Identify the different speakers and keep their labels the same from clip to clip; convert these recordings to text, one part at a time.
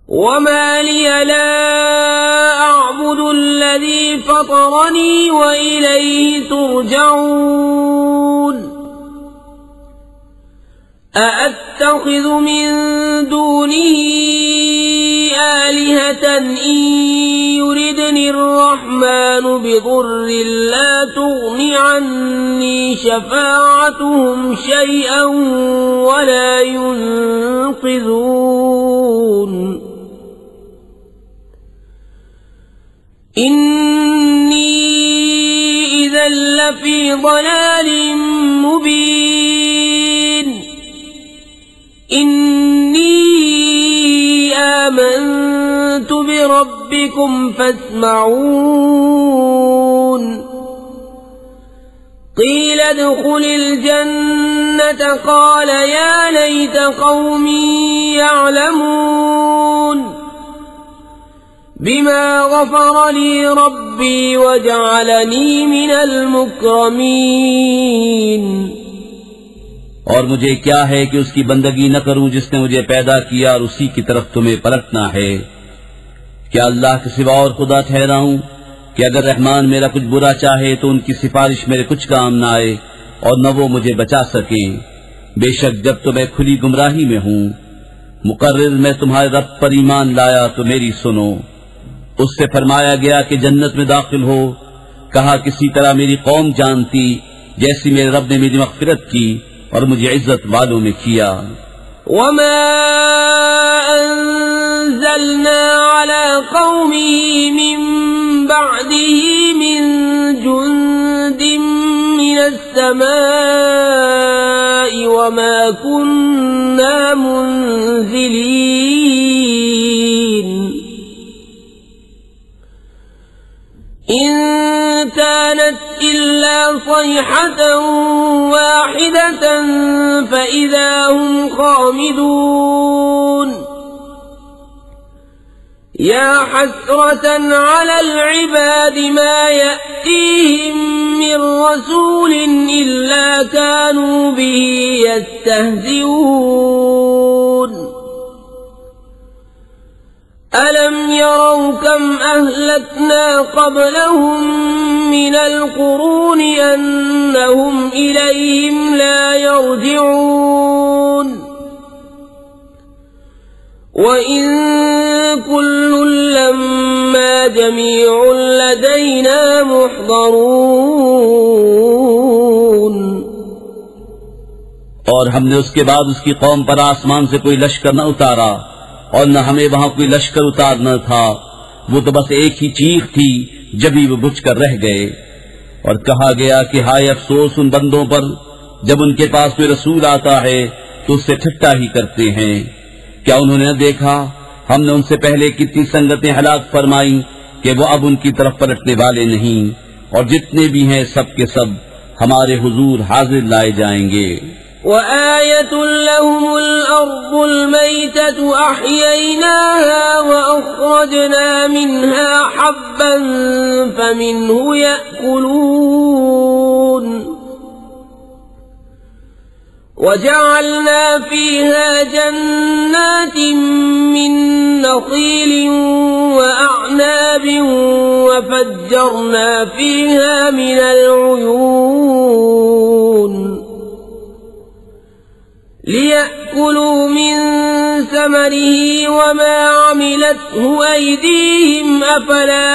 Speaker 1: वमा लिया ला अअबुदुल्लज़ी फ़तरनी व इलैहि तुरजऊन अअत्तख़िज़ु मिन दूनिही आलिहतन इन युरिदनिर्रहमानु बिदुर्रिन ला तुग़नि अन्नी शफ़ाअतुहुम शयअन वला युनक़िज़ून इन्नी इज़न लफ़ी ज़लालिन मुबीन इन्नी आमन्तु बिरब्बिकुम फस्मऊन क़ील उद्ख़ुलिल जन्नत क़ाल या लैत क़ौमी यअलमून बिमा ग़फ़र ली रब्बी वजअलनी मिनल मुक्रमीन।
Speaker 2: और मुझे क्या है कि उसकी बंदगी न करूं जिसने मुझे पैदा किया और उसी की तरफ तुम्हें पलटना है। क्या अल्लाह के सिवा और खुदा ठहराऊं कि अगर रहमान मेरा कुछ बुरा चाहे तो उनकी सिफारिश मेरे कुछ काम न आए और न वो मुझे बचा सकें। बेशक जब तो मैं खुली गुमराही में हूं। मुकर्रिर मैं तुम्हारे रब पर ईमान लाया तो मेरी सुनो। उससे फरमाया गया कि जन्नत में दाखिल हो। कहा किसी तरह मेरी कौम जानती जैसी मेरे रब ने मेरी मग़फ़िरत की और मुझे इज्जत वालों में किया।
Speaker 1: वमा अंज़लना अला क़ौमिही मिन बअदिही मिन जुंदिन मिनस समाई वमा कुन्ना मुंज़िलीन इन कानत इल्ला सयहतन वाहिदतन फ़इज़ा हुम ख़ामिदून या हस्रतन अलल इबादि मा यअतीहिम मिन रसूलिन इल्ला कानू बिही यस्तहज़िऊन अलम यरौ कम अहलकना क़ब्लहुम मिनल क़ुरूनि अन्नहुम इलैहिम ला यरजिऊन व इन कुल्लुन लम्मा जमीउन लदैना मुहज़रून।
Speaker 2: और हमने उसके बाद उसकी कौम पर आसमान से कोई लश्कर न उतारा और न हमें वहां कोई लश्कर उतारना था। वो तो बस एक ही चीख थी जब ही वो बुझकर रह गए। और कहा गया कि हाय अफसोस उन बंदों पर जब उनके पास कोई रसूल आता है तो उससे ठट्टा ही करते हैं। क्या उन्होंने न देखा हमने उनसे पहले कितनी संगतें हलाक फरमाई कि वो अब उनकी तरफ पलटने वाले नहीं। और जितने भी हैं सब के सब हमारे हुजूर हाजिर लाए जाएंगे।
Speaker 1: वआयतुल लहुमुल अर्दुल मैततु अह्यैनाहा वअख़रजना मिन्हा हब्बन फमिन्हु यअकुलून वजअलना फीहा जन्नातिन मिन नख़ीलिन वअअनाबिन वफज्जरना फीहा मिनल उयून लियअकुलू मिन समरिही वमा अमिलतहु अयदीहिम अफला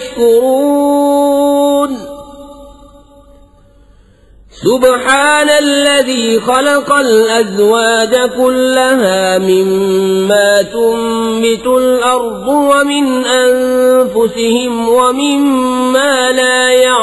Speaker 1: यशकुरून सुब्हानल्लज़ी खलक़ल अज़वाज कुल्लहा मिम्मा तुंबितुल अर्दु व मिन अनफुसिहिम व मिम्मा ला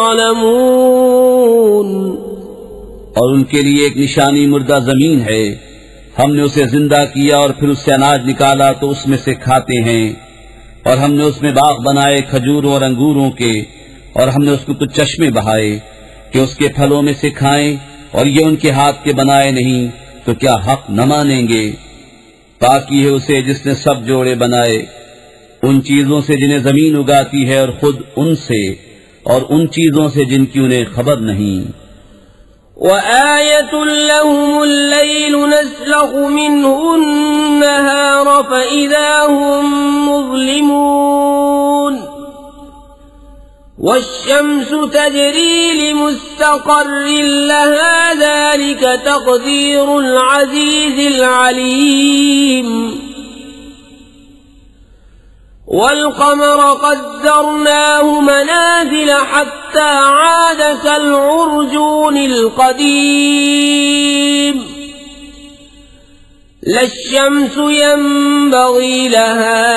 Speaker 1: यअलमून।
Speaker 2: और उनके लिए एक निशानी मुर्दा जमीन है। हमने उसे जिंदा किया और फिर उससे अनाज निकाला तो उसमें से खाते हैं। और हमने उसमें बाग बनाए खजूरों और अंगूरों के और हमने उसको कुछ चश्मे बहाए कि उसके फलों में से खाएं। और ये उनके हाथ के बनाए नहीं तो क्या हक न मानेंगे। पाकी है उसे जिसने सब जोड़े बनाए उन चीजों से जिन्हें जमीन उगाती है और खुद उनसे और उन चीजों से जिनकी उन्हें खबर नहीं।
Speaker 1: وآية لهم الليل نسلخ منه النهار فإذا هم مظلمون والشمس تجري لمستقر لها ذلك تقدير العزيز العليم والقمر قدرناه منازل حتى عاد كالعرجون القديم لا الشمس ينبغي لها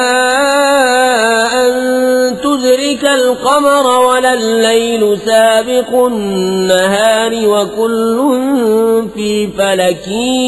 Speaker 1: أن تدرك القمر ولا الليل سابق النهار وكل في فلك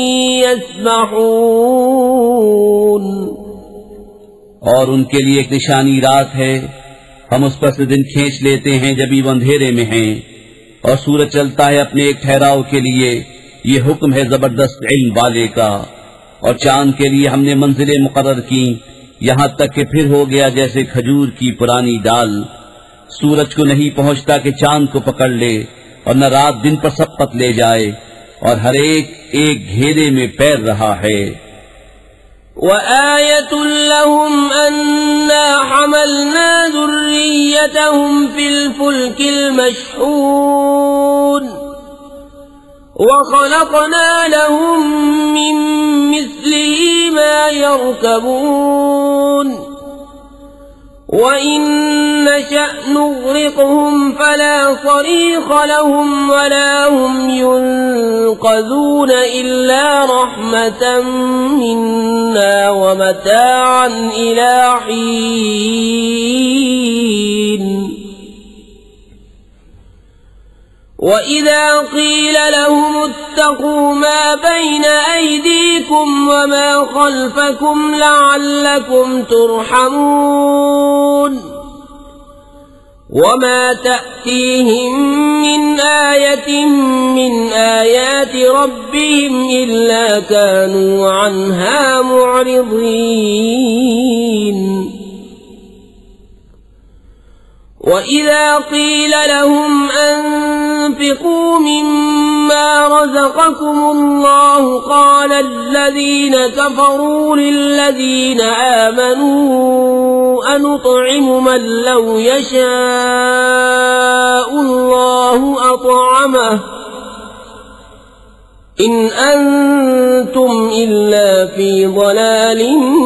Speaker 1: يسبحون
Speaker 2: और उनके लिए एक निशानी रात है, हम उस पर से दिन खींच लेते हैं जब वो अंधेरे में हैं, और सूरज चलता है अपने एक ठहराव के लिए। ये हुक्म है जबरदस्त इल्म वाले का। और चांद के लिए हमने मंजिलें मुकर्रर की, यहाँ तक कि फिर हो गया जैसे खजूर की पुरानी डाल। सूरज को नहीं पहुँचता कि चांद को पकड़ ले, और न रात दिन पर सबकत ले जाए, और हर एक एक घेरे में पैर रहा है।
Speaker 1: وآية لهم أنا حملنا ذريتهم في الفلك المشحون وخلقنا لهم من مثله ما يركبون وإن نشأ نغرقهم فلا صريخ لهم ولا هم ينقذون إلا رحمة منا ومتاعا إلى حين وإذا قيل لهم اتقوا ما بين أيديكم وما خلفكم لعلكم ترحمون وما تأتيهم من آية من آيات ربهم إلا كانوا عنها معرضين وإذا قيل لهم أنفقوا مما رزقكم الله قال الذين كفروا للذين آمنوا أنطعم من لو يشاء الله أطعمه إن أنتم إلا في ضلال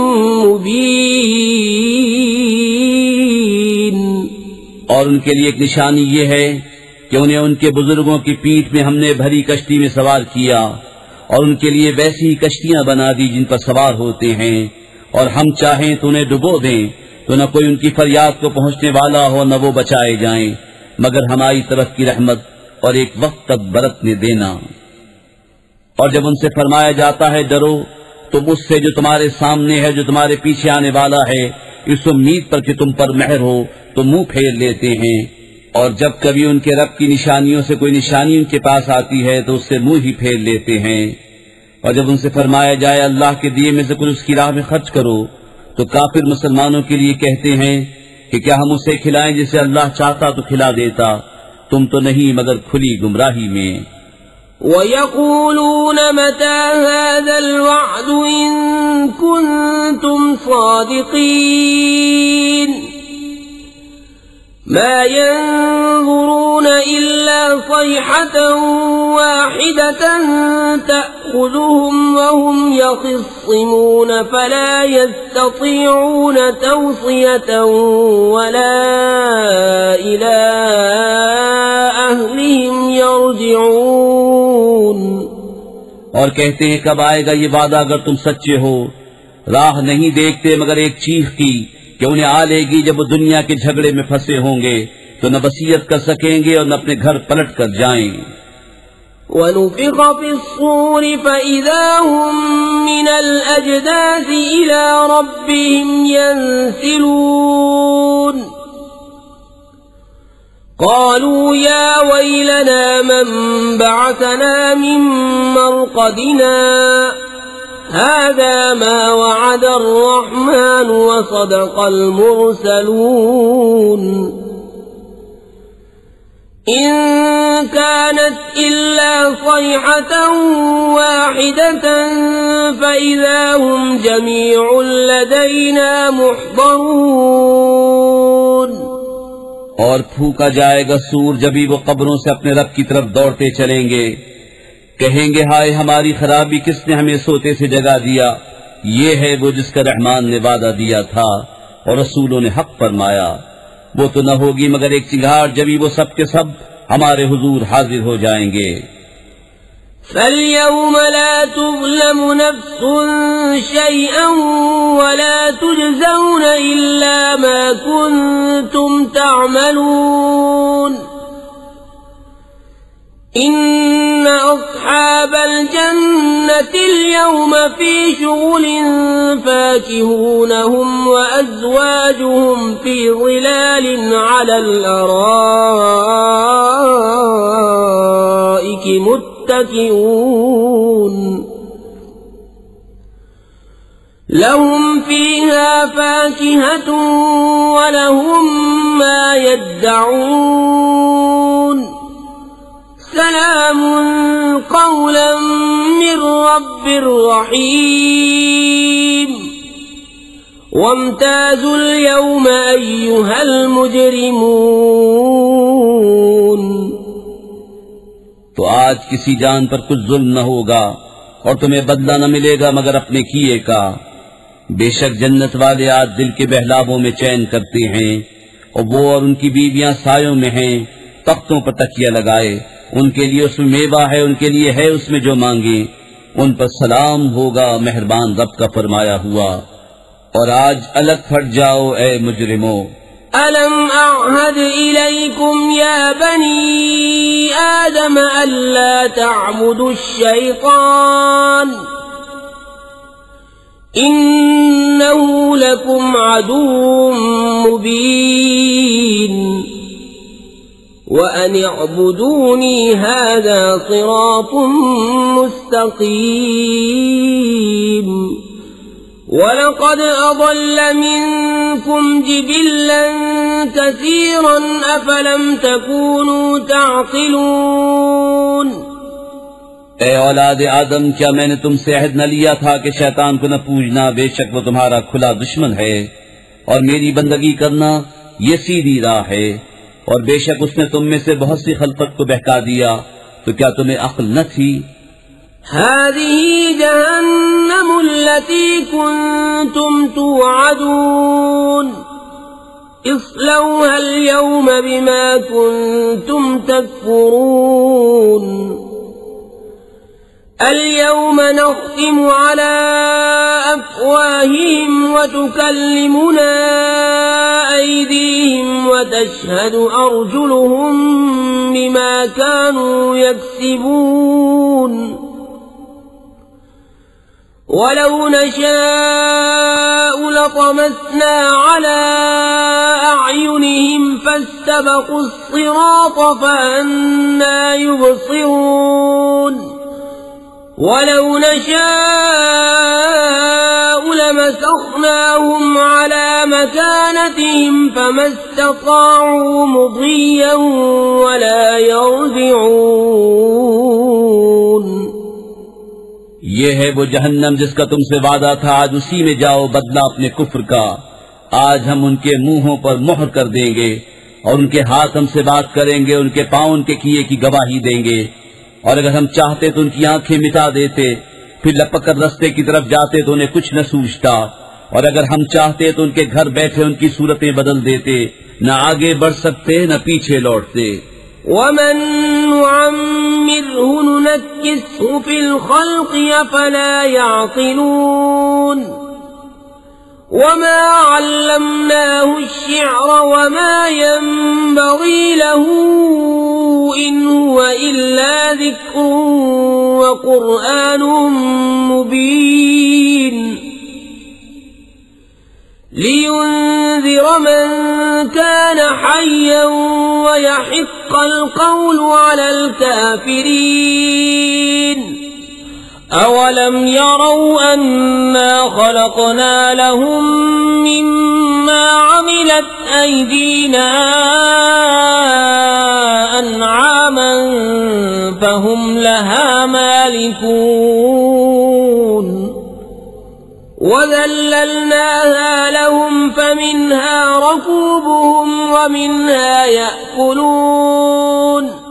Speaker 1: مبين
Speaker 2: और उनके लिए एक निशानी ये है कि उन्हें उनके बुजुर्गों की पीठ में हमने भरी कश्ती में सवार किया, और उनके लिए वैसी ही कश्तियां बना दी जिन पर सवार होते हैं, और हम चाहें तो उन्हें डुबो दें तो न कोई उनकी फरियाद को पहुंचने वाला हो, न वो बचाए जाएं, मगर हमारी तरफ की रहमत और एक वक्त तक बरतने देना। और जब उनसे फरमाया जाता है डरो, तो उससे जो तुम्हारे सामने है, जो तुम्हारे पीछे आने वाला है, इस उम्मीद पर कि तुम पर मेहर हो, तो मुंह फेर लेते हैं। और जब कभी उनके रब की निशानियों से कोई निशानी उनके पास आती है तो उससे मुंह ही फेर लेते हैं। और जब उनसे फरमाया जाए अल्लाह के दिए में से कुछ उसकी राह में खर्च करो, तो काफिर मुसलमानों के लिए कहते हैं कि क्या हम उसे खिलाएं जिसे अल्लाह चाहता तो खिला देता, तुम तो नहीं मगर खुली गुमराही में।
Speaker 1: وَيَقُولُونَ مَتَى هَذَا الْوَعْدُ إِن كُنتُمْ صَادِقِينَ مَا يَنظُرُونَ إِلَّا صَيْحَةً وَاحِدَةً تَأْخُذُهُمْ وَهُمْ يَخِصِّمُونَ فَلَا يَسْتَطِيعُونَ تَوْصِيَةً وَلَا إِلَى أَهْلِهِمْ يَرْجِعُونَ
Speaker 2: और कहते हैं कब आएगा ये वादा अगर तुम सच्चे हो। राह नहीं देखते मगर एक चीख की कि उन्हें आ लेगी जब वो दुनिया के झगड़े में फंसे होंगे, तो न वसीयत कर सकेंगे और न अपने घर पलट कर जाएं।
Speaker 1: وَنُفِخَ فِي الصُّورِ فَإِذَا هُم مِّنَ الْأَجْدَاثِ إِلَى رَبِّهِمْ يَنسِلُونَ قالوا يا ويلنا من بعثنا من مرقدنا هذا ما وعد الرحمن وصدق المرسلون إن كانت إلا صيحة واحدة فإذا هم جميع لدينا محضرون।
Speaker 2: और फूका जाएगा सूर जब ही वो कब्रों से अपने रब की तरफ दौड़ते चलेंगे। कहेंगे हाय हमारी खराबी, किसने हमें सोते से जगा दिया। ये है वो जिसका रहमान ने वादा दिया था और रसूलों ने हक फरमाया। वो तो न होगी मगर एक चिंगार जब ही वो सब के सब हमारे हुजूर हाजिर हो जाएंगे।
Speaker 1: فَالْيَوْمَ لَا تُظْلَمُ نَفْسٌ شَيْئًا وَلَا تُجْزَوْنَ إِلَّا مَا كُنتُمْ تَعْمَلُونَ إِنَّ أَصْحَابَ الْجَنَّةِ الْيَوْمَ فِي شُغُلٍ فَاكِهُونَ هُمْ وَأَزْوَاجُهُمْ فِي ظِلَالٍ عَلَى الْأَرَائِكِ متكئون لهم فيها فاكهة ولهم ما يدعون سلام قولا من رب رحيم وامتازوا اليوم أيها المجرمون।
Speaker 2: तो आज किसी जान पर कुछ जुल्म न होगा और तुम्हें बदला न मिलेगा मगर अपने किए का। बेशक जन्नत वाले आज दिल के बहलावों में चैन करते हैं और वो और उनकी बीवियां सायों में हैं, तख्तों पर तकिया लगाए। उनके लिए उसमें मेवा है, उनके लिए है उसमें जो मांगे। उन पर सलाम होगा मेहरबान रब का फरमाया हुआ। और आज अलग फट जाओ ए मुजरिमों।
Speaker 1: ألم أعهد إليكم يا بني آدم ألا تعبدوا الشيطان إنه لكم عدو مبين وأن اعبدوني هذا صراط مستقيم ولقد أضل منكم جبلا كثيرا أفلم تكونوا تعقلون।
Speaker 2: ए औलाद आदम, क्या मैंने तुमसे अहद न लिया था कि शैतान को न पूजना, बेशक वो तुम्हारा खुला दुश्मन है, और मेरी बंदगी करना ये सीधी राह है। और बेशक उसने तुम में से बहुत सी खलकत को बहका दिया, तो क्या तुम्हें अक्ल न थी।
Speaker 1: هذه جهنم التي كنتم توعدون اصلوها اليوم بما كنتم تكفرون اليوم نختم على أفواههم وتكلمنا أيديهم وتشهد أرجلهم بما كانوا يكسبون ولو نشاء لطمسنا على أعينهم فاستبقوا الصراط فأنى يبصرون ولو نشاء لمسخناهم على مكانتهم فما استطاعوا مضيا ولا يرجعون।
Speaker 2: ये है वो जहन्नम जिसका तुमसे वादा था, आज उसी में जाओ, बदला अपने कुफ्र का। आज हम उनके मुंहों पर मोहर कर देंगे और उनके हाथ हमसे बात करेंगे, उनके पांव उनके किए की गवाही देंगे। और अगर हम चाहते तो उनकी आंखें मिटा देते, फिर लपक कर रास्ते की तरफ जाते तो उन्हें कुछ न सूझता। और अगर हम चाहते तो उनके घर बैठे उनकी सूरतें बदल देते, न आगे बढ़ सकते न पीछे लौटते।
Speaker 1: ومن نعمره ننكسه في الخلق أفلا يعقلون وما علمناه الشعر وما ينبغي له إن هو إلا ذكر وقرآن مبين لينذر من كان حيا ويحق القول على الكافرين। أولم يروا أنا خلقنا لهم مما عملت أيدينا أنعاما فهم لها مالكون وذللناها لهم فمنها ركوبهم ومنها يأكلون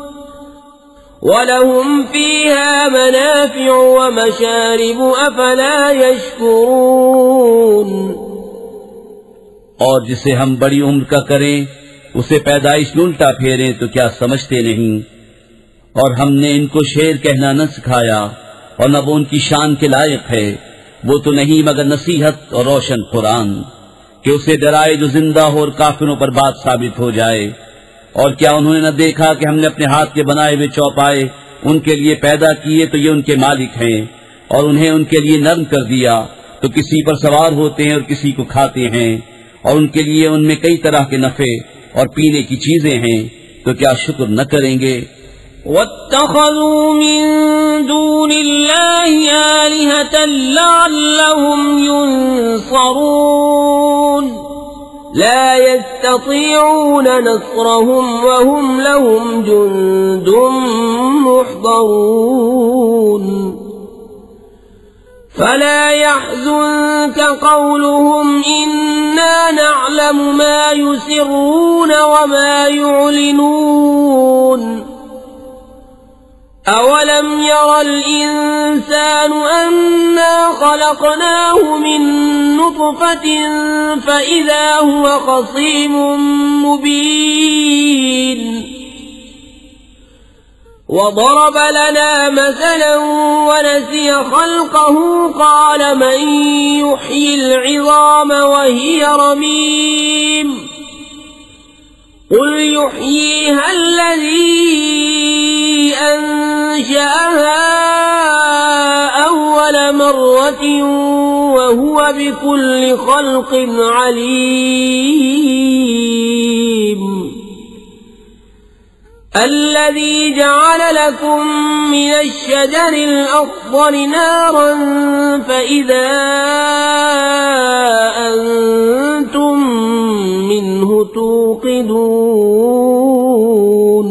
Speaker 1: ولهم فيها منافع ومشارب أفلا يشكرون।
Speaker 2: और जिसे हम बड़ी उम्र का करें उसे पैदाइश में उल्टा फेरें तो क्या समझते नहीं। और हमने इनको शेर कहना न सिखाया और न वो उनकी शान के लायक है। वो तो नहीं मगर नसीहत और रोशन कुरान कि उसे डराए जो जिंदा हो और काफिरों पर बात साबित हो जाए। और क्या उन्होंने न देखा कि हमने अपने हाथ के बनाए हुए चौपाए उनके लिए पैदा किए तो ये उनके मालिक हैं और उन्हें उनके लिए नर्म कर दिया तो किसी पर सवार होते हैं और किसी को खाते हैं और उनके लिए उनमें कई तरह के नफे और पीने की चीजें हैं तो क्या शुक्र न करेंगे।
Speaker 1: वत्तखज़ू मिन दूनिल्लाहि आलिहतन लअल्लहुम युनसरून ला यस्ततीऊन नस्रहुम वहुम लहुम जुन्दुम मुहज़रून फला यहज़ुनक क़ौलुहुम इन्ना नअलमु मा युसिर्रून वमा युअलिनून अवलम यरल इंसानु अन्ना खलक़नाहु मिन नुत्फ़तिन फ़इज़ा हुवा ख़सीमुम मुबीन वضرب लना मसलन वनसिय ख़ल्क़हु क़ाल मन युह्यिल इज़ाम वहिय रमीम क़ुल युह्यीहा अल्लज़ी أنشأها أول مرة وهو بكل خلق عليم الذي جعل لكم من الشجر الأخضر نارا فإذا أنتم منه توقدون।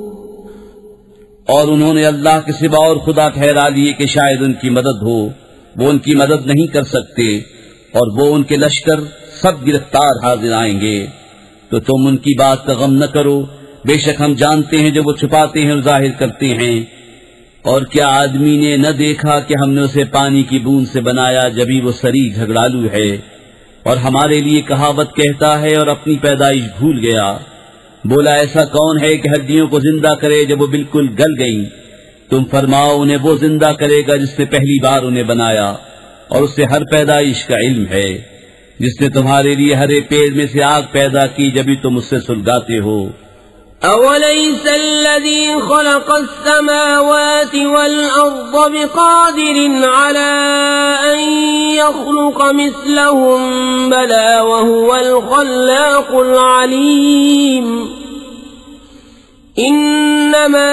Speaker 2: और उन्होंने अल्लाह के सिवा और खुदा ठहरा लिए कि शायद उनकी मदद हो। वो उनकी मदद नहीं कर सकते और वो उनके लश्कर सब गिरफ्तार हाजिर आएंगे। तो तुम उनकी बात का गम न करो, बेशक हम जानते हैं जो वो छुपाते हैं और जाहिर करते हैं। और क्या आदमी ने न देखा कि हमने उसे पानी की बूंद से बनाया जभी वो सरी झगड़ालू है और हमारे लिए कहावत कहता है और अपनी पैदाइश भूल गया। बोला ऐसा कौन है कि हड्डियों को जिंदा करे जब वो बिल्कुल गल गई। तुम फरमाओ उन्हें वो जिंदा करेगा जिसने पहली बार उन्हें बनाया और उससे हर पैदाइश का इल्म है, जिसने तुम्हारे लिए हरे पेड़ में से आग पैदा की जभी तुम उससे सुलगाते हो।
Speaker 1: अवलैस अल्लज़ी खलक़स समावाति वल अर्ज़ बिक़ादिरिन अला अन यख़्लुक़ मिस्लहुम बला वहुवल ख़ल्लाक़ुल अलीम इन्नमा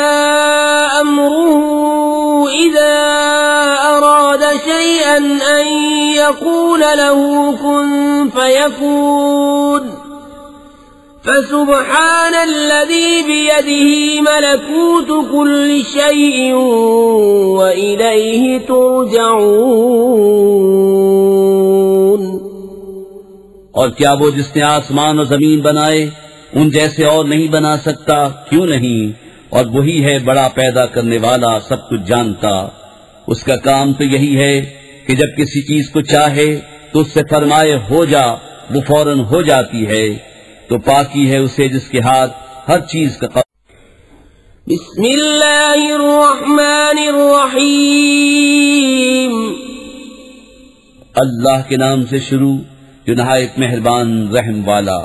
Speaker 1: अम्रुहु इज़ा अराद शैअन अन यक़ूल लहू कुन फ़यकून फसुब्हान अल्लज़ी बियदिही मलकूतु कुल्लि शैइन व इलैहि तुरजऊन।
Speaker 2: और क्या वो जिसने आसमान और जमीन बनाए उन जैसे और नहीं बना सकता? क्यों नहीं? और वही है बड़ा पैदा करने वाला, सब कुछ जानता। उसका काम तो यही है कि जब किसी चीज को चाहे तो उससे फरमाए हो जा, वो फौरन हो जाती है। तो पाकी है उसे जिसके हाथ हर चीज का।
Speaker 1: बिस्मिल्लाहिर्रहमानिर्रहीम।
Speaker 2: अल्लाह के नाम से शुरू जो नहायत मेहरबान रहम वाला।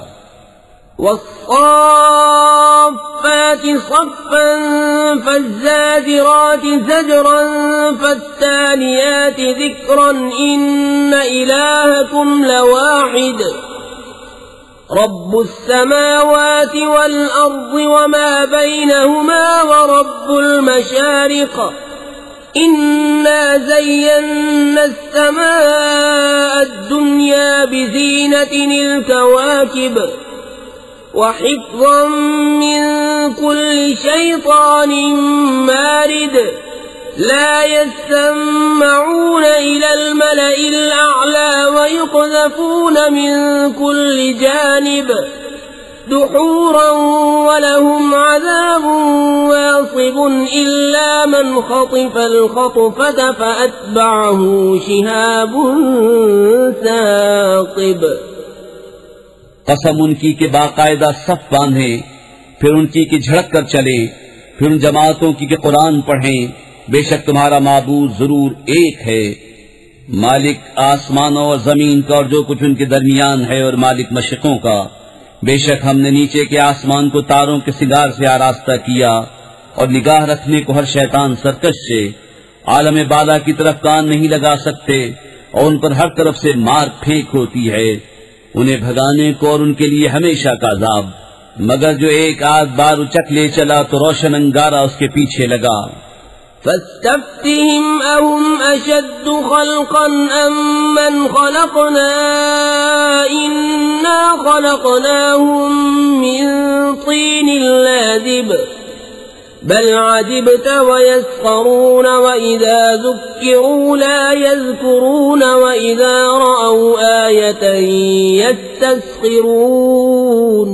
Speaker 1: वस्साफ़ाति सफ़्फ़न फज़्ज़ाजिराति ज़जरन फत्तालियाति ज़िक्रन इन्न इलाहकुम लवाहिद रब्बुस समावाति वल अर्ज़ि वमा बैनहुमा व रब्बुल मशारिक़ إنا زينا السماء الدنيا بزينة الكواكب وحفظا من كل شيطان مارد لا يسمعون إلى الملأ الأعلى ويقذفون من كل جانب دحورا ولهم عذاب واصب إلا من خطف الخطفة فأتبعه شهاب ثاقب।
Speaker 2: कसम उनकी के बाकायदा सफ बांधे, फिर उनकी की झड़क कर चले, फिर उन जमातों की के कुरान पढ़ें। बेशक तुम्हारा माबूद जरूर एक है, मालिक आसमानों और जमीन का और जो कुछ उनके दरमियान है, और मालिक मशरिकों का। बेशक हमने नीचे के आसमान को तारों के सिगार से आरास्ता किया और निगाह रखने को हर शैतान सरकश से। आलम बाला की तरफ कान नहीं लगा सकते और उन पर हर तरफ से मार फेंक होती है, उन्हें भगाने को और उनके लिए हमेशा का अजाब। मगर जो एक आध बार उचक ले चला तो रोशन अंगारा उसके पीछे लगा।
Speaker 1: फस्तफ्तिहिम अहुम अशद्दु खल्क़न अम्मन खलक़ना इन्ना खलक़नाहुम मिन तीनिल लाज़िब बल अजिब्त वयस्खरून वइज़ा ज़ुक्किरू ला यज़्कुरून वइज़ा रअव आयतन यस्तस्खिरून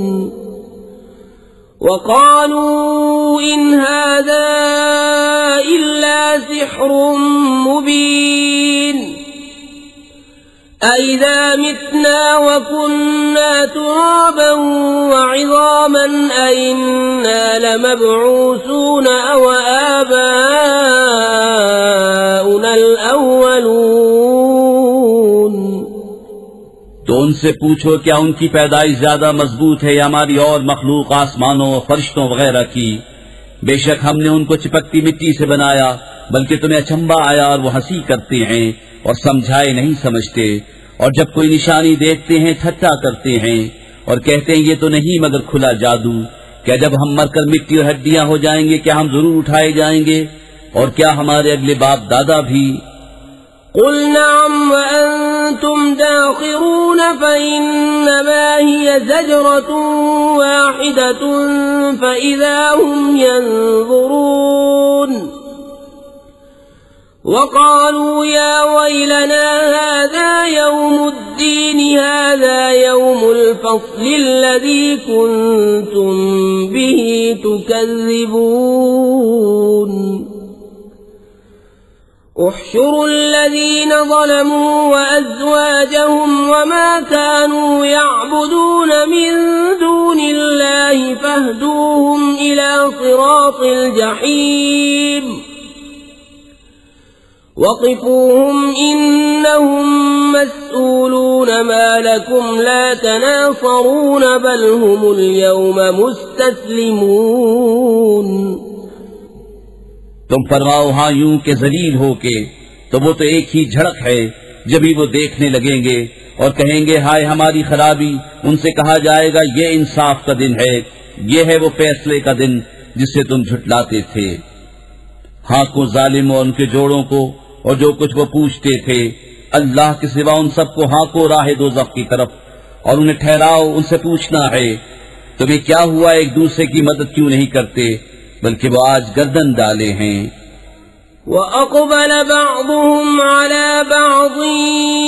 Speaker 1: वक़ालू इन हाज़ा इल्ला सिह्रुम मुबीन अइज़ा मितना वकुन्ना तुराबन वइज़ामन अइन्ना लमबऊसून अव आबाउनल अव्वलून।
Speaker 2: तो उनसे पूछो क्या उनकी पैदाइश ज्यादा मजबूत है या हमारी और मखलूक आसमानों और फरिश्तों वगैरह की। बेशक हमने उनको चिपकती मिट्टी से बनाया, बल्कि तुम्हें अचंबा आया और वो हंसी करते हैं और समझाए नहीं समझते। और जब कोई निशानी देखते हैं ठट्ठा करते हैं और कहते हैं ये तो नहीं मगर खुला जादू। क्या जब हम मरकर मिट्टी और हड्डियां हो जाएंगे क्या हम जरूर उठाए जाएंगे, और क्या हमारे अगले बाप दादा भी।
Speaker 1: कुल नअम व अंतुम दाखिरून फइन्नमा हिय ज़जरतुन वाहिदतुन फइज़ा हुम यंज़ुरून वक़ालू या वैलना हाज़ा यौमुद्दीन हाज़ा यौमुल फ़स्ल लज़ी कुन्तुम बिही तुकज़्ज़िबून। احشروا الذين ظلموا وأزواجهم وما كانوا يعبدون من دون الله فاهدوهم إلى صراط الجحيم وقفوهم إنهم مسؤولون ما لكم لا تناصرون بل هم اليوم مستسلمون।
Speaker 2: तुम फरमाओ हाँ यूं के जलील हो के, तो वो तो एक ही झड़क है। जब ही वो देखने लगेंगे और कहेंगे हाय हमारी खराबी, उनसे कहा जाएगा ये इंसाफ का दिन है, ये है वो फैसले का दिन जिससे तुम झुटलाते थे। हाँ को जालिम और उनके जोड़ों को और जो कुछ वो पूछते थे, अल्लाह के सिवा उन सबको हाँ को राह दोज़ख की तरफ, और उन्हें ठहराओ उनसे पूछना है तुम्हें क्या हुआ, एक दूसरे की मदद क्यों नहीं करते, बल्कि वो आज गर्दन डाले हैं।
Speaker 1: वअक़बल बअज़ुहुम अला बअज़िन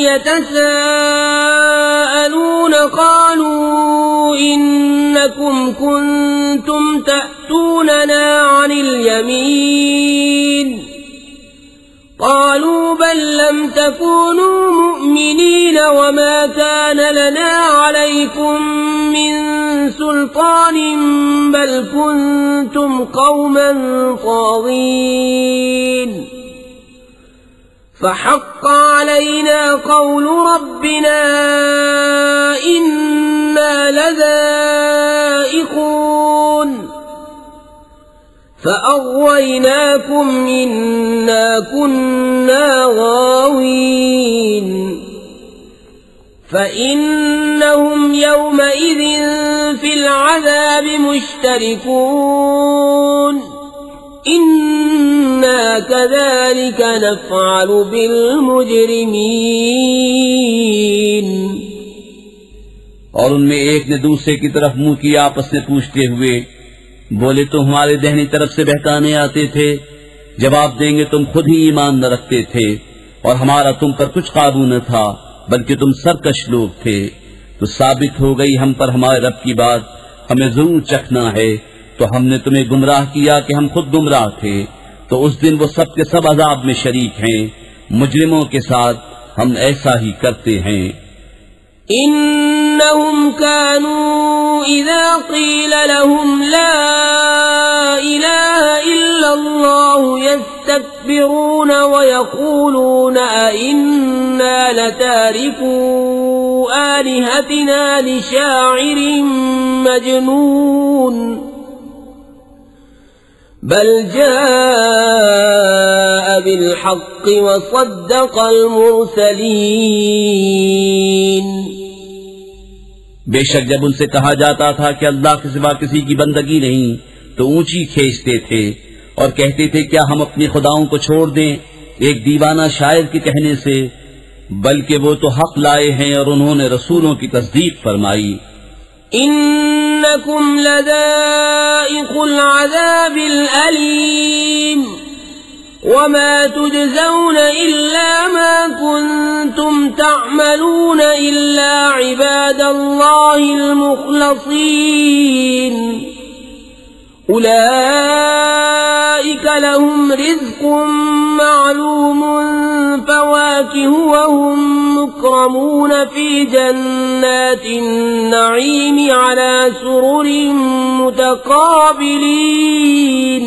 Speaker 1: यतसाअलून क़ालू इन्नकुम कुन्तुम तअतूनना अनिल यमीन क़ालू बल लम तकूनू मुअमिनीन वमा कान लना अलैकुम मिन सुल्तान बल कुन्तुम क़ौमन ताग़ीन फ़हक़्क़ अलैना क़ौलु रब्बिना इन्ना लज़ाइक़ून फ़अग़वयनाकुम इन्ना कुन्ना गावीन فإنهم يومئذ في العذاب مشتركون इन्ना कज़ालिक नफ़अलु बिलमुजरिमीन।
Speaker 2: और उनमें एक ने दूसरे की तरफ मुंह किया आपस में पूछते हुए, बोले तो हमारे दाहिनी तरफ से बहकाने आते थे, जवाब देंगे तुम खुद ही ईमान न रखते थे और हमारा तुम पर कुछ काबू न था, बल्कि तुम सरकश लोग थे। तो साबित हो गई हम पर हमारे रब की बात, हमें जरूर चखना है। तो हमने तुम्हें गुमराह किया कि हम खुद गुमराह थे। तो उस दिन वो सब के सब अजाब में शरीक हैं। मुजरिमों के साथ हम ऐसा ही करते हैं।
Speaker 1: इन्नहुम कानू इज़ा क़ील लहुम ला इलाहा इल्लल्लाहु यस्तकबिरून व यक़ूलून अइन्ना लतारिकू आलिहतिना लिशाइरिन मजनून बल जाअ बिलहक़्क़ व सद्दक़ल मुरसलीन।
Speaker 2: बेशक जब उनसे कहा जाता था कि अल्लाह के सिवा किसी की बंदगी नहीं, तो ऊंची खींचते थे और कहते थे क्या हम अपने खुदाओं को छोड़ दें एक दीवाना शायर के कहने से, बल्कि वो तो हक लाए हैं और उन्होंने रसूलों की तस्दीक फरमाई।
Speaker 1: इन्नकुम लज़ाइक़ुल अज़ाबिल अलीम वमा तुजज़ौन इल्ला मा कुन्तुम तअमलून इल्ला इबादल्लाहिल मुख़लसीन उलाइक लहुम रिज़्क़ुम मालूमुन फवाकिह व हुम मुक्रमून फी जन्नातिन नईम अला सुरुरिन मुतक़ाबिलीन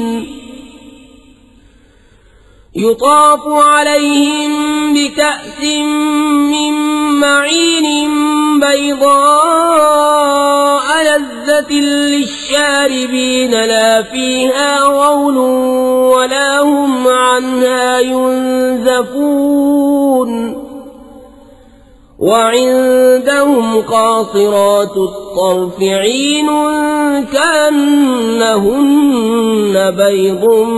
Speaker 1: युताफ़ अलैहिम बिकअसिन मिन मईन बैज़ाअ लज़्ज़तिन लिश्शारिबीन ला फ़ीहा ग़ौल वला हुम अन्हा युनज़फ़ून वइंदहुम क़ासिरातुत तर्फ़ ईन कअन्नहुन्न बैज़ुम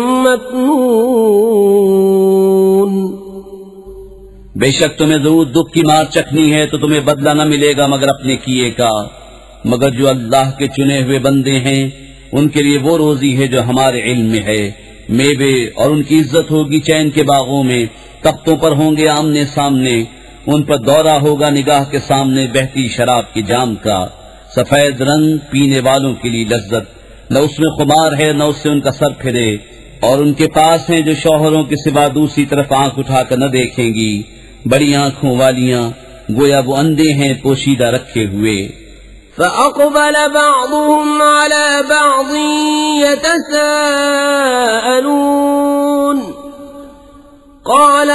Speaker 1: मकनून।
Speaker 2: बेशक तुम्हें जरूर दुख की मार चखनी है तो तुम्हें बदला न मिलेगा मगर अपने किए का। मगर जो अल्लाह के चुने हुए बंदे हैं उनके लिए वो रोजी है जो हमारे इल्म में है। मेवे और उनकी इज्जत होगी चैन के बागों में, तख्तों पर होंगे आमने सामने, उन पर दौरा होगा निगाह के सामने बहती शराब की जाम का। सफेद रंग पीने वालों के लिए लज्जत, न उसमें खुमार है न उससे उनका सर फिरे। और उनके पास हैं जो शौहरों के सिवा दूसरी तरफ आंख उठाकर न देखेंगी, बड़ी आंखों वालियां, गोया वो अंधे हैं पोशीदा रखे हुए।
Speaker 1: फ़अक़बल बअज़ुहुम अला बअज़िन यतसाअलून क़ाल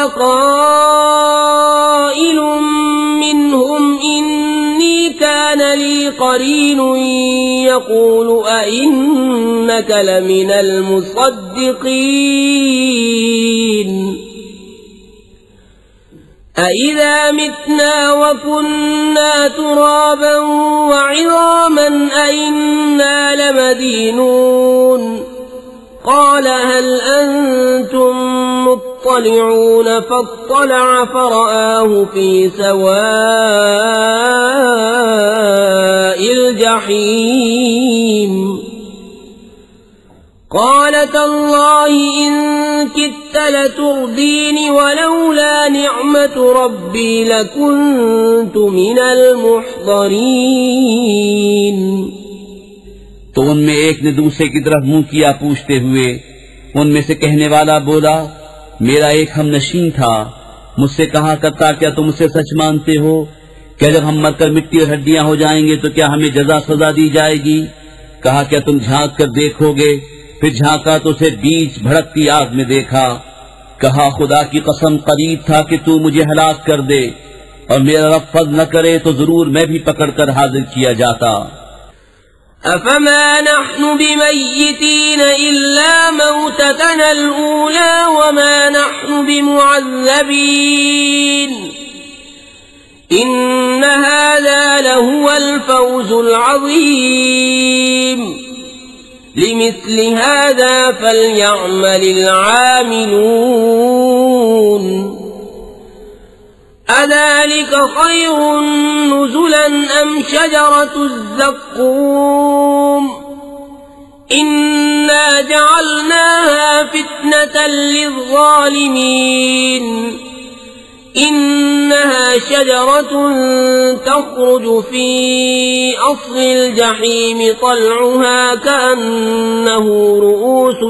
Speaker 1: क़ाइलुम मिनहुम इन्नी कान ली क़रीनुन यक़ूलु अइन्नक लमिनल मुसद्दिक़ीन अइज़ा मितना वकुन्ना तुराबा वइज़ामन अइन्ना लमदीनून क़ाल हल अंतुम मुत्तलिऊन फत्तलअ फ़रआहु फ़ी सवाइल जहीम क़ाल तल्लाहि इन किद्त लतुर्दीनि वलौला निअमतु रब्बी लकुन्तु मिनल मुहज़रीन।
Speaker 2: तो उनमें एक ने दूसरे की तरफ मुंह किया पूछते हुए। उनमें से कहने वाला बोला, मेरा एक हमनशीन था, मुझसे कहा करता क्या तुम उसे सच मानते हो? क्या जब हम मरकर मिट्टी और हड्डियां हो जाएंगे तो क्या हमें जजा सजा दी जाएगी? कहा क्या तुम झांक कर देखोगे? फिर झांका तो उसे बीच भड़कती आग में देखा। कहा खुदा की कसम करीब था कि तू मुझे हलाक कर दे और मेरा रब फज़्ल न करे तो जरूर मैं भी पकड़कर हाजिर किया जाता।
Speaker 1: अफमा नहनु बिमय्यतीन इल्ला मौततनल ऊला वमा नहनु बिमुअज़्ज़बीन इन्न हाज़ा लहुवल फ़ौज़ुल अज़ीम। لمثل هذا فليعمل العاملون أذلك خير نزلا أم شجرة الزقوم إنا جعلناها فتنة للظالمين إنها شجرة تخرج في أصل الجحيم طلعها كأنه رؤوس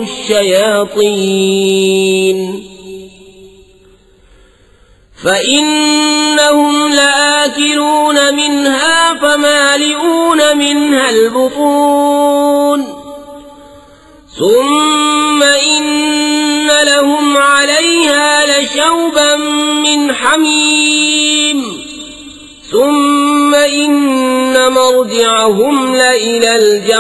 Speaker 1: الشياطين فإنهم لآكلون منها فمالئون منها البطون ثم إن لهم عليها لشوبا من حميم ثم إن مرجعهم لإلى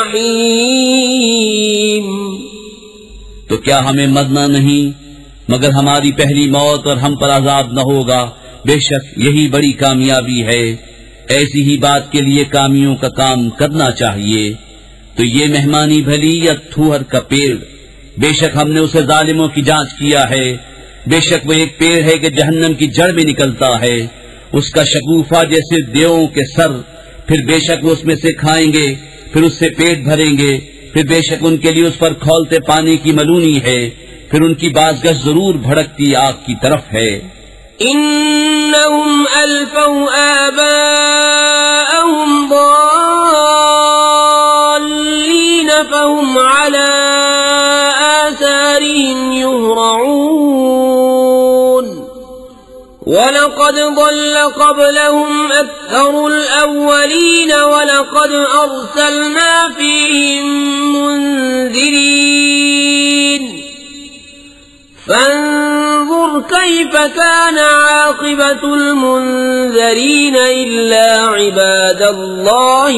Speaker 1: الجحيم
Speaker 2: तो क्या हमें मरना नहीं मगर हमारी पहली मौत और हम पर आजाब न होगा। बेशक यही बड़ी कामयाबी है। ऐसी ही बात के लिए कामियों का काम करना चाहिए। तो ये मेहमानी भली या थूहर का पेड़, बेशक हमने उसे जालिमों की जांच किया है। बेशक वो एक पेड़ है कि जहन्नम की जड़ में निकलता है, उसका शगुफा जैसे देवों के सर। फिर बेशक वो उसमें से खाएंगे, फिर उससे पेट भरेंगे, फिर बेशक उनके लिए उस पर खौलते पानी की मलूनी है, फिर उनकी बाज़गश जरूर भड़कती आग की तरफ है।
Speaker 1: इन्नहुम अल्फौ आबाअहुम ضالين فهم على آثارهم يهرعون ولقد ضل قبلهم أكثر الأولين ولقد أرسلنا فيهم منذرين فانظر كيف كان عاقبة المنذرين إلا عباد الله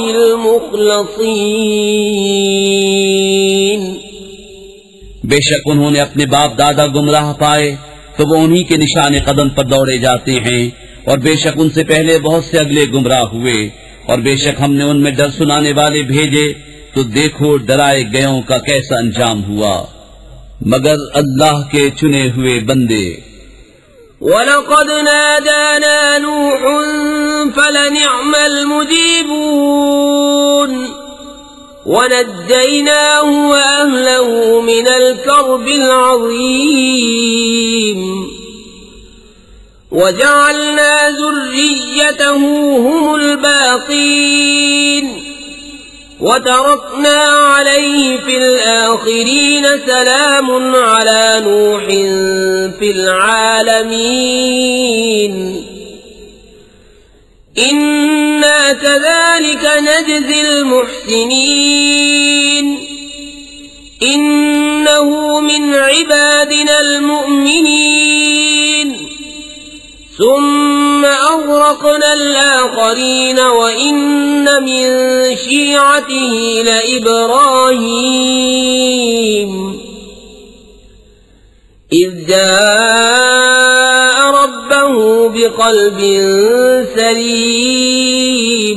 Speaker 1: المخلصين
Speaker 2: बेशक उन्होंने अपने बाप दादा गुमराह पाए तो वो उन्हीं के निशाने कदम पर दौड़े जाते हैं, और बेशक उनसे पहले बहुत से अगले गुमराह हुए। और बेशक हमने उनमें डर सुनाने वाले भेजे तो देखो डराए गयों का कैसा अंजाम हुआ। मगर अल्लाह के चुने हुए बंदे।
Speaker 1: वलक़द नादाना नूह फलनिअमल मुजीबून वनज्जयनाहु वअहलहु मिनल कर्बिल अज़ीम वजअलना ज़ुर्रिय्यतहु हुमुल बाक़ीन وتركنا عليه في الآخرين سلام على نوح في العالمين إنا كذلك نجزي المحسنين إنه من عبادنا المؤمنين ثم أغرقنا الآخرين وإن من شيعته لإبراهيم إذ جاء ربه بقلب سليم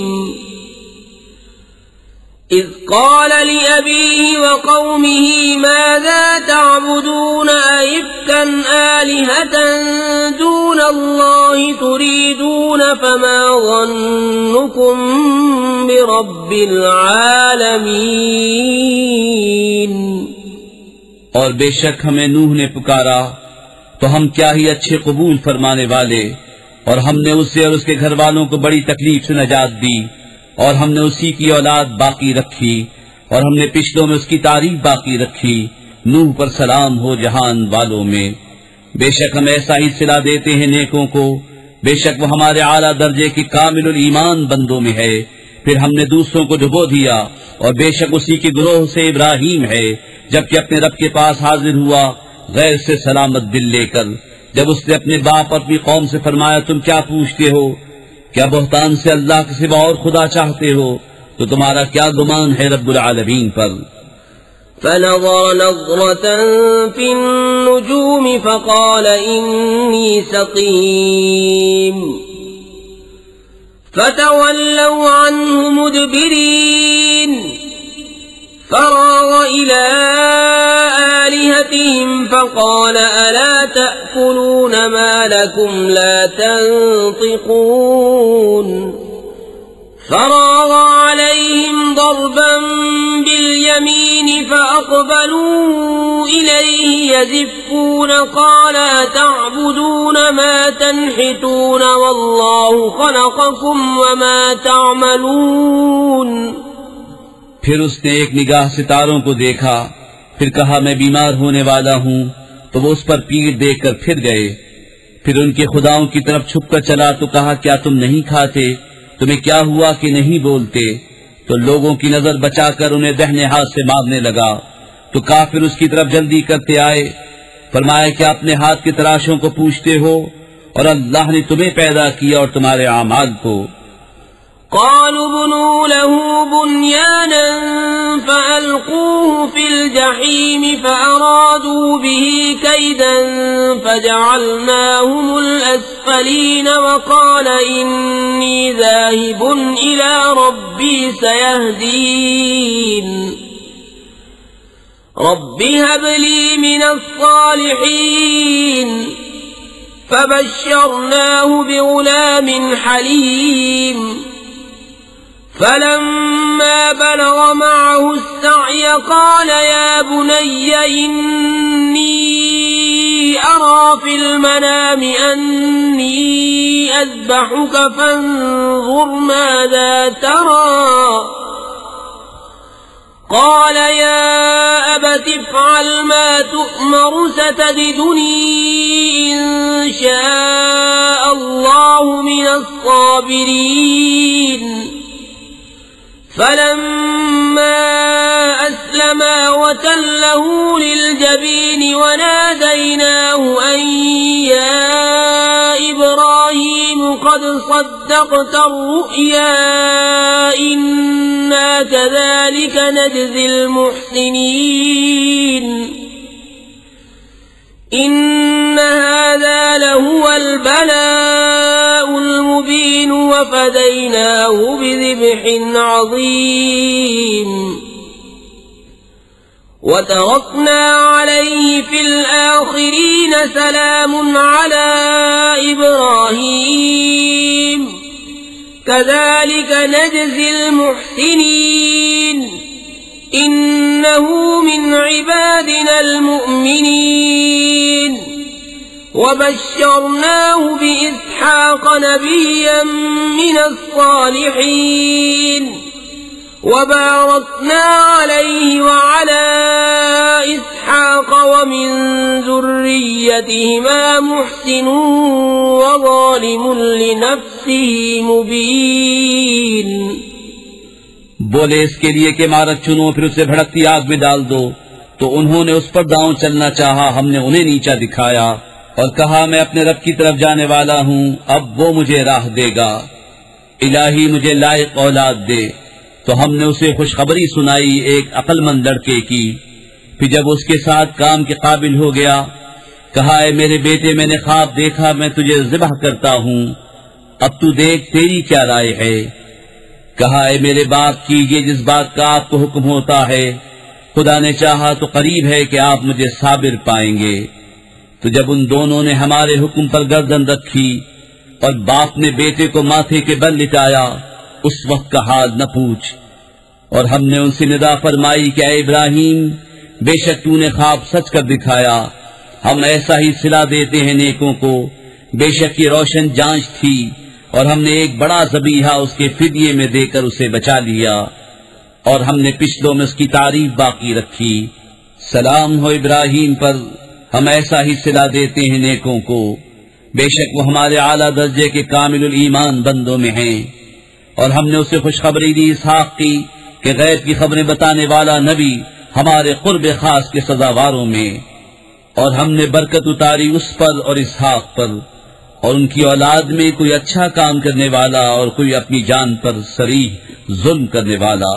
Speaker 1: إذ قال لأبيه وقومه ماذا تعبدون أئفكا آلهة دون الله تريدون فما ظنكم برب العالمين
Speaker 2: और बेशक हमें नूह ने पुकारा तो हम क्या ही अच्छे कबूल फरमाने वाले, और हमने उसे और उसके घर वालों को बड़ी तकलीफ से नजात दी, और हमने उसी की औलाद बाकी रखी, और हमने पिछलों में उसकी तारीफ बाकी रखी। नूह पर सलाम हो जहान वालों में। बेशक हम ऐसा ही सिला देते हैं नेकों को, बेशक वो हमारे आला दर्जे की कामिलुल ईमान बंदों में है। फिर हमने दूसरों को डुबो दिया, और बेशक उसी के ग्रोह से इब्राहीम है, जबकि अपने रब के पास हाजिर हुआ गैर से सलामत दिल लेकर। जब उसने अपने बाप और अपनी कौम से फरमाया तुम क्या पूछते हो, क्या बहतान से अल्लाह के सिवा और खुदा चाहते हो, तो तुम्हारा क्या गुमान है रब्बुल आलमीन पर।
Speaker 1: فنظر نظرة في النجوم فقال إني سقيم فتولوا عنه مدبرين فراغ إلى آلهتهم فقال ألا تأكلون ما لكم لا تنطقون فراغ عليهم ضربا باليمين فأقبلوا إليه يزفون قال أتعبدون ما تنحتون والله خلقكم وما تعملون।
Speaker 2: फिर उसने एक निगाह सितारों को देखा, फिर कहा मैं बीमार होने वाला हूँ, तो वो उस पर पीड़ देखकर फिर गए। फिर उनके खुदाओं की तरफ छुपकर चला तो कहा क्या तुम नहीं खाते, तुम्हें क्या हुआ कि नहीं बोलते? तो लोगों की नजर बचाकर उन्हें दाहिने हाथ से मारने लगा। तो काफिर उसकी तरफ जल्दी करते आए, फरमाया क्या अपने हाथ की तराशों को पूछते हो, और अल्लाह ने तुम्हें पैदा किया और तुम्हारे आमाल को।
Speaker 1: قالوا بنوا له بنيانا فألقوه في الجحيم فأرادوا به كيدا فجعلناهم الأسفلين وقال إني ذاهب إلى ربي سيهدين رب هب لي من الصالحين فبشرناه بغلام حليم فلما بلغ معه السعي قال يا بني إني أرى في المنام أني أذبحك فانظر ماذا ترى قال يا أبت افعل ما تؤمر ستجدني إن شاء الله من الصابرين فلما أسلما وتله للجبين وناديناه أن يا إبراهيم قد صدقت الرؤيا إنا كذلك نجزي المحسنين إن هذا لهو البلاء المبين وفديناه بذبح عظيم وتركنا عليه في الآخرين سلام على إبراهيم كذلك نجزي المحسنين إنه من عبادنا المؤمنين وبشرناه بإسحاق نبيا من الصالحين وباركنا عليه وعلى إسحاق ومن ذريتهما محسن وظالم لنفسه مبين।
Speaker 2: बोले इसके लिए कि इमारत चुनो फिर उसे भड़कती आग में डाल दो। तो उन्होंने उस पर दांव चलना चाहा, हमने उन्हें नीचा दिखाया और कहा मैं अपने रब की तरफ जाने वाला हूँ, अब वो मुझे राह देगा। इलाही मुझे लायक औलाद दे। तो हमने उसे खुशखबरी सुनाई एक अक्लमंद लड़के की। फिर जब उसके साथ काम के काबिल हो गया, कहा है मेरे बेटे मैंने ख्वाब देखा, मैं तुझे ज़िबह करता हूँ, अब तू देख तेरी क्या राय है। कहा है मेरे बाप कीजिए जिस बात का आपको हुक्म होता है, खुदा ने चाहा तो करीब है कि आप मुझे साबिर पाएंगे। तो जब उन दोनों ने हमारे हुक्म पर गर्दन रखी और बाप ने बेटे को माथे के बल लिटाया, उस वक्त का हाल न पूछ। और हमने उनसे निदा फरमाई कि ऐ इब्राहिम बेशक तूने ख्वाब सच कर दिखाया, हम ऐसा ही सिला देते हैं नेकों को। बेशक ये रोशन जांच थी और हमने एक बड़ा ज़बीहा उसके फिदिये में देकर उसे बचा लिया और हमने पिछलों में उसकी तारीफ बाकी रखी। सलाम हो इब्राहिम पर, हम ऐसा ही सिला देते हैं नेकों को। बेशक वो हमारे आला दर्जे के कामिलुल ईमान बंदों में हैं। और हमने उसे खुशखबरी दी इसहाक की कि गैब की खबरें बताने वाला नबी हमारे कुर्ब खास के सजावारों में। और हमने बरकत उतारी उस पर और इसहाक पर, और उनकी औलाद में कोई अच्छा काम करने वाला और कोई अपनी जान पर सरीह जुल्म करने वाला।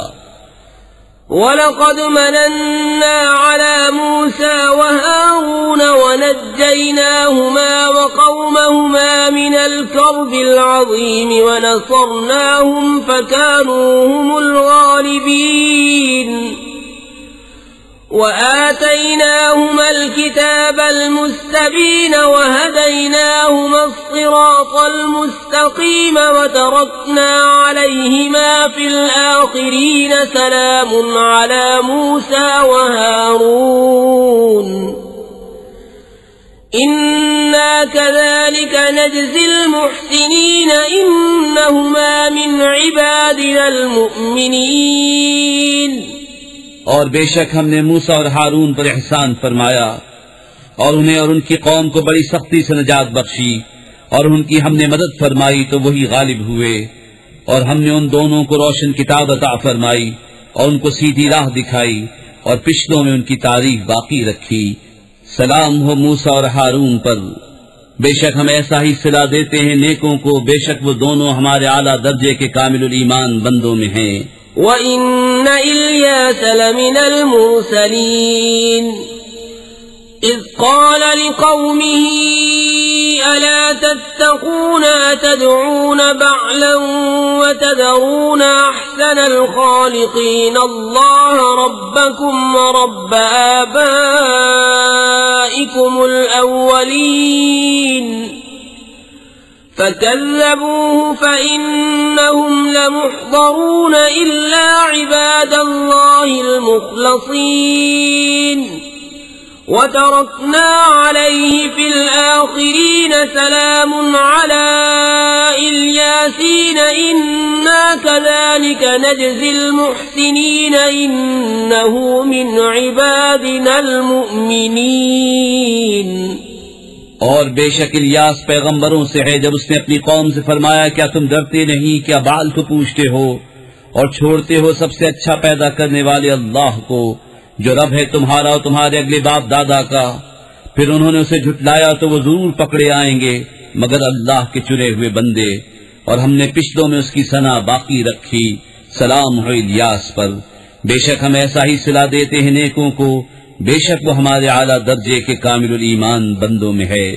Speaker 1: वलक़द मनन्ना अला मूसा व हारून वनज्जयनाहुमा व क़ौमहुमा मिनल कर्बिल अज़ीम व नसरनाहुम फकानू हुमुल गालिबीन। وآتيناهما الكتاب المستبين وهديناهما الصراط المستقيم وتركنا عليهما في الآخرين سلام على موسى وهارون إنا كذلك نجزي المحسنين إنهما من عبادنا المؤمنين
Speaker 2: और बेशक हमने मूसा और हारून पर एहसान फरमाया और उन्हें और उनकी कौम को बड़ी सख्ती से निजात बख्शी और उनकी हमने मदद फरमाई तो वही गालिब हुए और हमने उन दोनों को रोशन किताब अता फरमाई और उनको सीधी राह दिखाई और पिछलों में उनकी तारीफ बाकी रखी। सलाम हो मूसा और हारून पर। बेशक हम ऐसा ही सिला देते हैं नेकों को, बेशक वो दोनों हमारे आला दर्जे के कामिलुल ईमान बंदों में हैं।
Speaker 1: وَإِنَّ إِلْيَاسَ لَمِنَ الْمُرْسَلِينَ إِذْ قَالَ لِقَوْمِهِ أَلَا تَتَّقُونَ أَتَدْعُونَ بَعْلًا وَتَذَرُونَ أَحْسَنَ الْخَالِقِينَ اللَّهَ رَبَّكُمْ وَرَبَّ آبَائِكُمُ الْأَوَّلِينَ فكذبوه فإنهم لمحضرون إلا عباد الله المخلصين وتركنا عليه في الآخرين سلام على الياسين إنا كذلك نجزي المحسنين إنه من عبادنا المؤمنين
Speaker 2: और बेशक इलियास पैगंबरों से है जब उसने अपनी कौम से फरमाया क्या तुम डरते नहीं, क्या बाल को पूछते हो और छोड़ते हो सबसे अच्छा पैदा करने वाले अल्लाह को जो रब है तुम्हारा और तुम्हारे अगले बाप दादा का। फिर उन्होंने उसे झुटलाया तो वो जरूर पकड़े आएंगे मगर अल्लाह के चुने हुए बंदे, और हमने पिछलों में उसकी सना बाकी रखी। सलाम हो इलियास पर। बेशक हम ऐसा ही सिला देते हैं नेकों को, बेशक वो हमारे आला दर्जे के कामिलुल ईमान बंदों में है।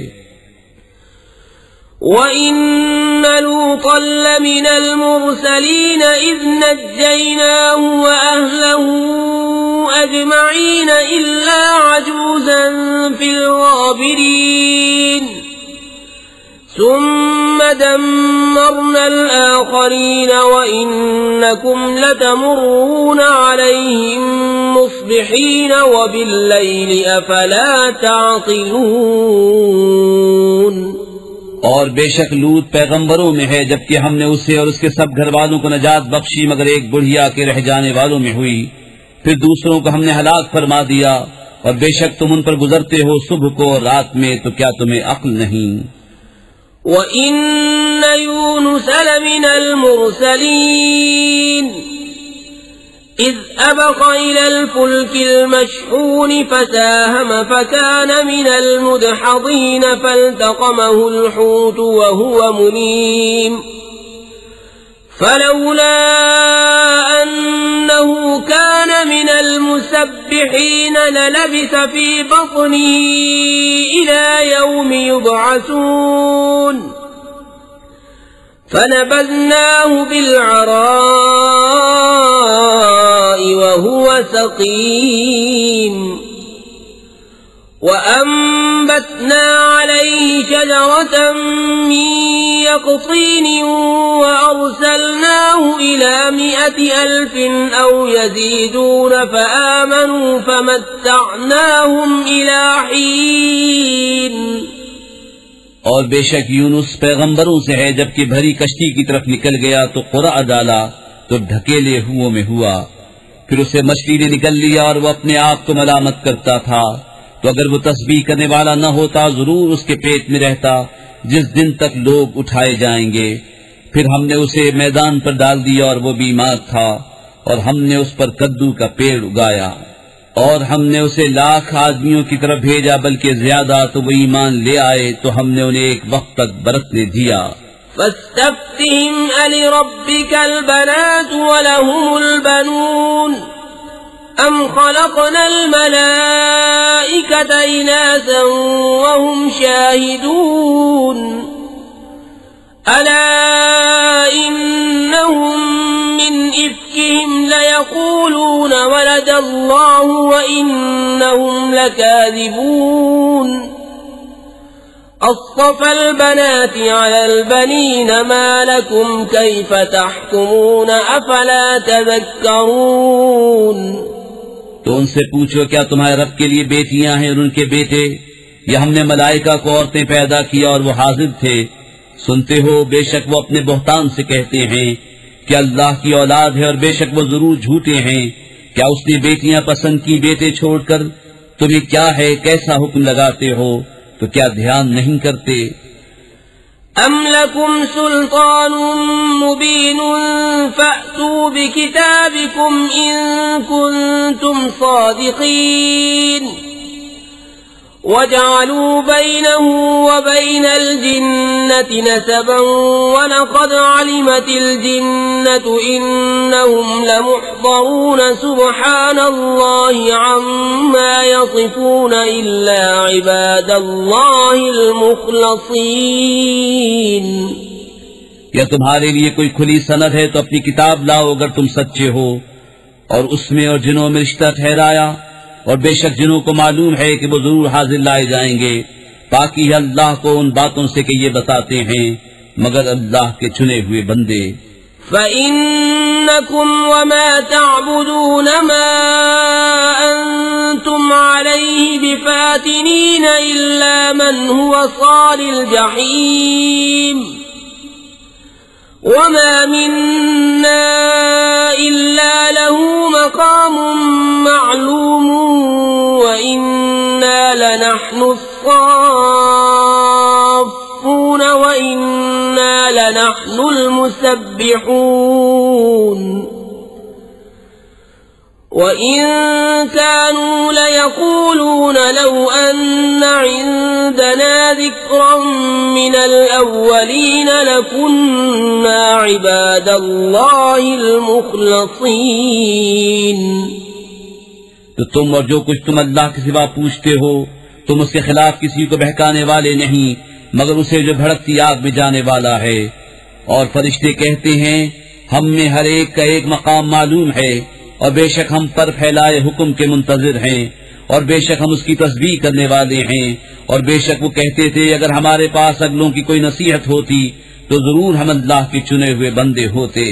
Speaker 1: وَإِنَّ لُوطًا لَّمِنَ الْمُرْسَلِينَ إِذْ نَجَّيْنَاهُ وَأَهْلَهُ أَجْمَعِينَ إِلَّا عَجُوزًا فِي الْغَابِرِينَ ثُمَّ دَمَّرْنَا الْآخَرِينَ وَإِنَّكُمْ لَتَمُرُّونَ عَلَيْهِمْ مُصْبِحِينَ وَبِاللَّيْلِ أَفَلَا تَعْقِلُونَ
Speaker 2: और बेशक लूत पैगंबरों में है जबकि हमने उसे और उसके सब घर वालों को नजात बख्शी मगर एक बुढ़िया के रह जाने वालों में हुई। फिर दूसरों को हमने हलाक फरमा दिया और बेशक तुम उन पर गुजरते हो सुबह को और रात में, तो क्या तुम्हें अक्ल नहीं।
Speaker 1: وَإِنَّ يُونُسَ لَمِنَ الْمُرْسَلِينَ إِذْ أَبَقَ إِلَى الْفُلْكِ الْمَشْحُونِ فَسَاهَمَ فَكَانَ مِنَ الْمُدْحَضِينَ فَالْتَقَمَهُ الْحُوتُ وَهُوَ مُلِيمٌ فَلَوْلَا أَنَّهُ كَانَ مِنَ الْمُسَبِّحِينَ لَلَبِثَ فِي بَطْنِهِ إِلَى يَوْمِ يُبْعَثُونَ فَنَبَذْنَاهُ بِالْعَرَاءِ وَهُوَ سَقِيمٌ وَأَنبَتْنَا عَلَيْهِ شَجَرَةً مِّن يَقْطِينٍ وَأَرْسَلْنَاهُ إِلَى 100,000 أَوْ يَزِيدُونَ فَآمَنُوا فَمَتَّعْنَاهُمْ إِلَى حِينٍ
Speaker 2: और बेशक यूनुस पैगंबरों से है जबकि भरी कश्ती की तरफ निकल गया तो कुरा डाला तो ढकेले हुओं में हुआ। फिर उसे मछली ने निकल लिया और वो अपने आप को मलामत करता था, तो अगर वो तस्बीह करने वाला न होता जरूर उसके पेट में रहता जिस दिन तक लोग उठाए जाएंगे। फिर हमने उसे मैदान पर डाल दिया और वो बीमार था और हमने उस पर कद्दू का पेड़ उगाया और हमने उसे 1,00,000 आदमियों की तरफ भेजा बल्कि ज्यादा, तो वो ईमान ले आए तो हमने उन्हें एक वक्त तक बरतने दिया।
Speaker 1: فَاسْتَفْتِهِمْ أَلِرَبِّكَ الْبَنَاتُ وَلَهُمُ الْبَنُونَ أَمْ خَلَقْنَا الْمَلَائِكَةَ إِنَاثًا وَهُمْ شَاهِدُونَ أَلَا إِنَّهُمْ مِنْ إِفْكِهِمْ لَيَقُولُونَ يقولون ولد الله وإنهم لكاذبون أصطفى البنات على البنين ما لكم كيف تحكمون أفلا تذكرون
Speaker 2: तो उनसे पूछो क्या तुम्हारे रब के लिए बेटियां हैं और उनके बेटे, या हमने मलाइका को औरतें पैदा किया और वो हाजिर थे। सुनते हो बेशक वो अपने बोहतान से कहते हैं कि अल्लाह की औलाद है और बेशक वो जरूर झूठे हैं। क्या उसने बेटियां पसंद की बेटे छोड़कर? तुम्हें क्या है, कैसा हुक्म लगाते हो? तो क्या ध्यान नहीं करते?
Speaker 1: अम लकुम सुल्तानुम मुबीन फअतू बिकिताबिकुम इन कुंतुम सादिकीन वजअलू बैनहु व बैनल जिन्नति नसबन वलक़द अलिमतिल जिन्नतु इन्नहुम लमुहदरून सुब्हानल्लाहि अम्मा यसिफून इल्ला इबादल्लाहिल मुखलसीन।
Speaker 2: या तुम्हारे लिए कोई खुली सनद है तो अपनी किताब लाओ अगर तुम सच्चे हो, और उसमें और जिनों में रिश्ता ठहराया, और बेशक जिनों को मालूम है कि वो जरूर हाजिर लाए जाएंगे। बाकी है अल्लाह को उन बातों से कि ये बताते हैं मगर अल्लाह के चुने हुए बंदे।
Speaker 1: फ़इन्नकुम वमा तअबुदून मा अंतुम अलैहि बिफातिनीन इल्ला मन हुवा सालिल जहीम वमा मिन्ना इल्ला लहू मक़ामुम मअलूम व इन्ना लनहनु अस्साफ़ून व इन्ना लनहनुल मुसब्बिहून وإن كانوا ليقولون لو أن عندنا ذكرا من الأولين لكنا عباد الله المخلصين।
Speaker 2: तो तुम और जो कुछ तुम अल्लाह के सिवा पूछते हो, तुम उसके खिलाफ किसी को बहकाने वाले नहीं मगर उसे जो भड़कती आग में जाने वाला है। और फरिश्ते कहते हैं हम में हर एक का एक मकाम मालूम है, और बेशक हम पर फैलाए हुक्म के मुंतजिर हैं, और बेशक हम उसकी तस्बीह करने वाले हैं। और बेशक वो कहते थे अगर हमारे पास अगलों की कोई नसीहत होती तो जरूर हम अल्लाह के चुने हुए बंदे होते।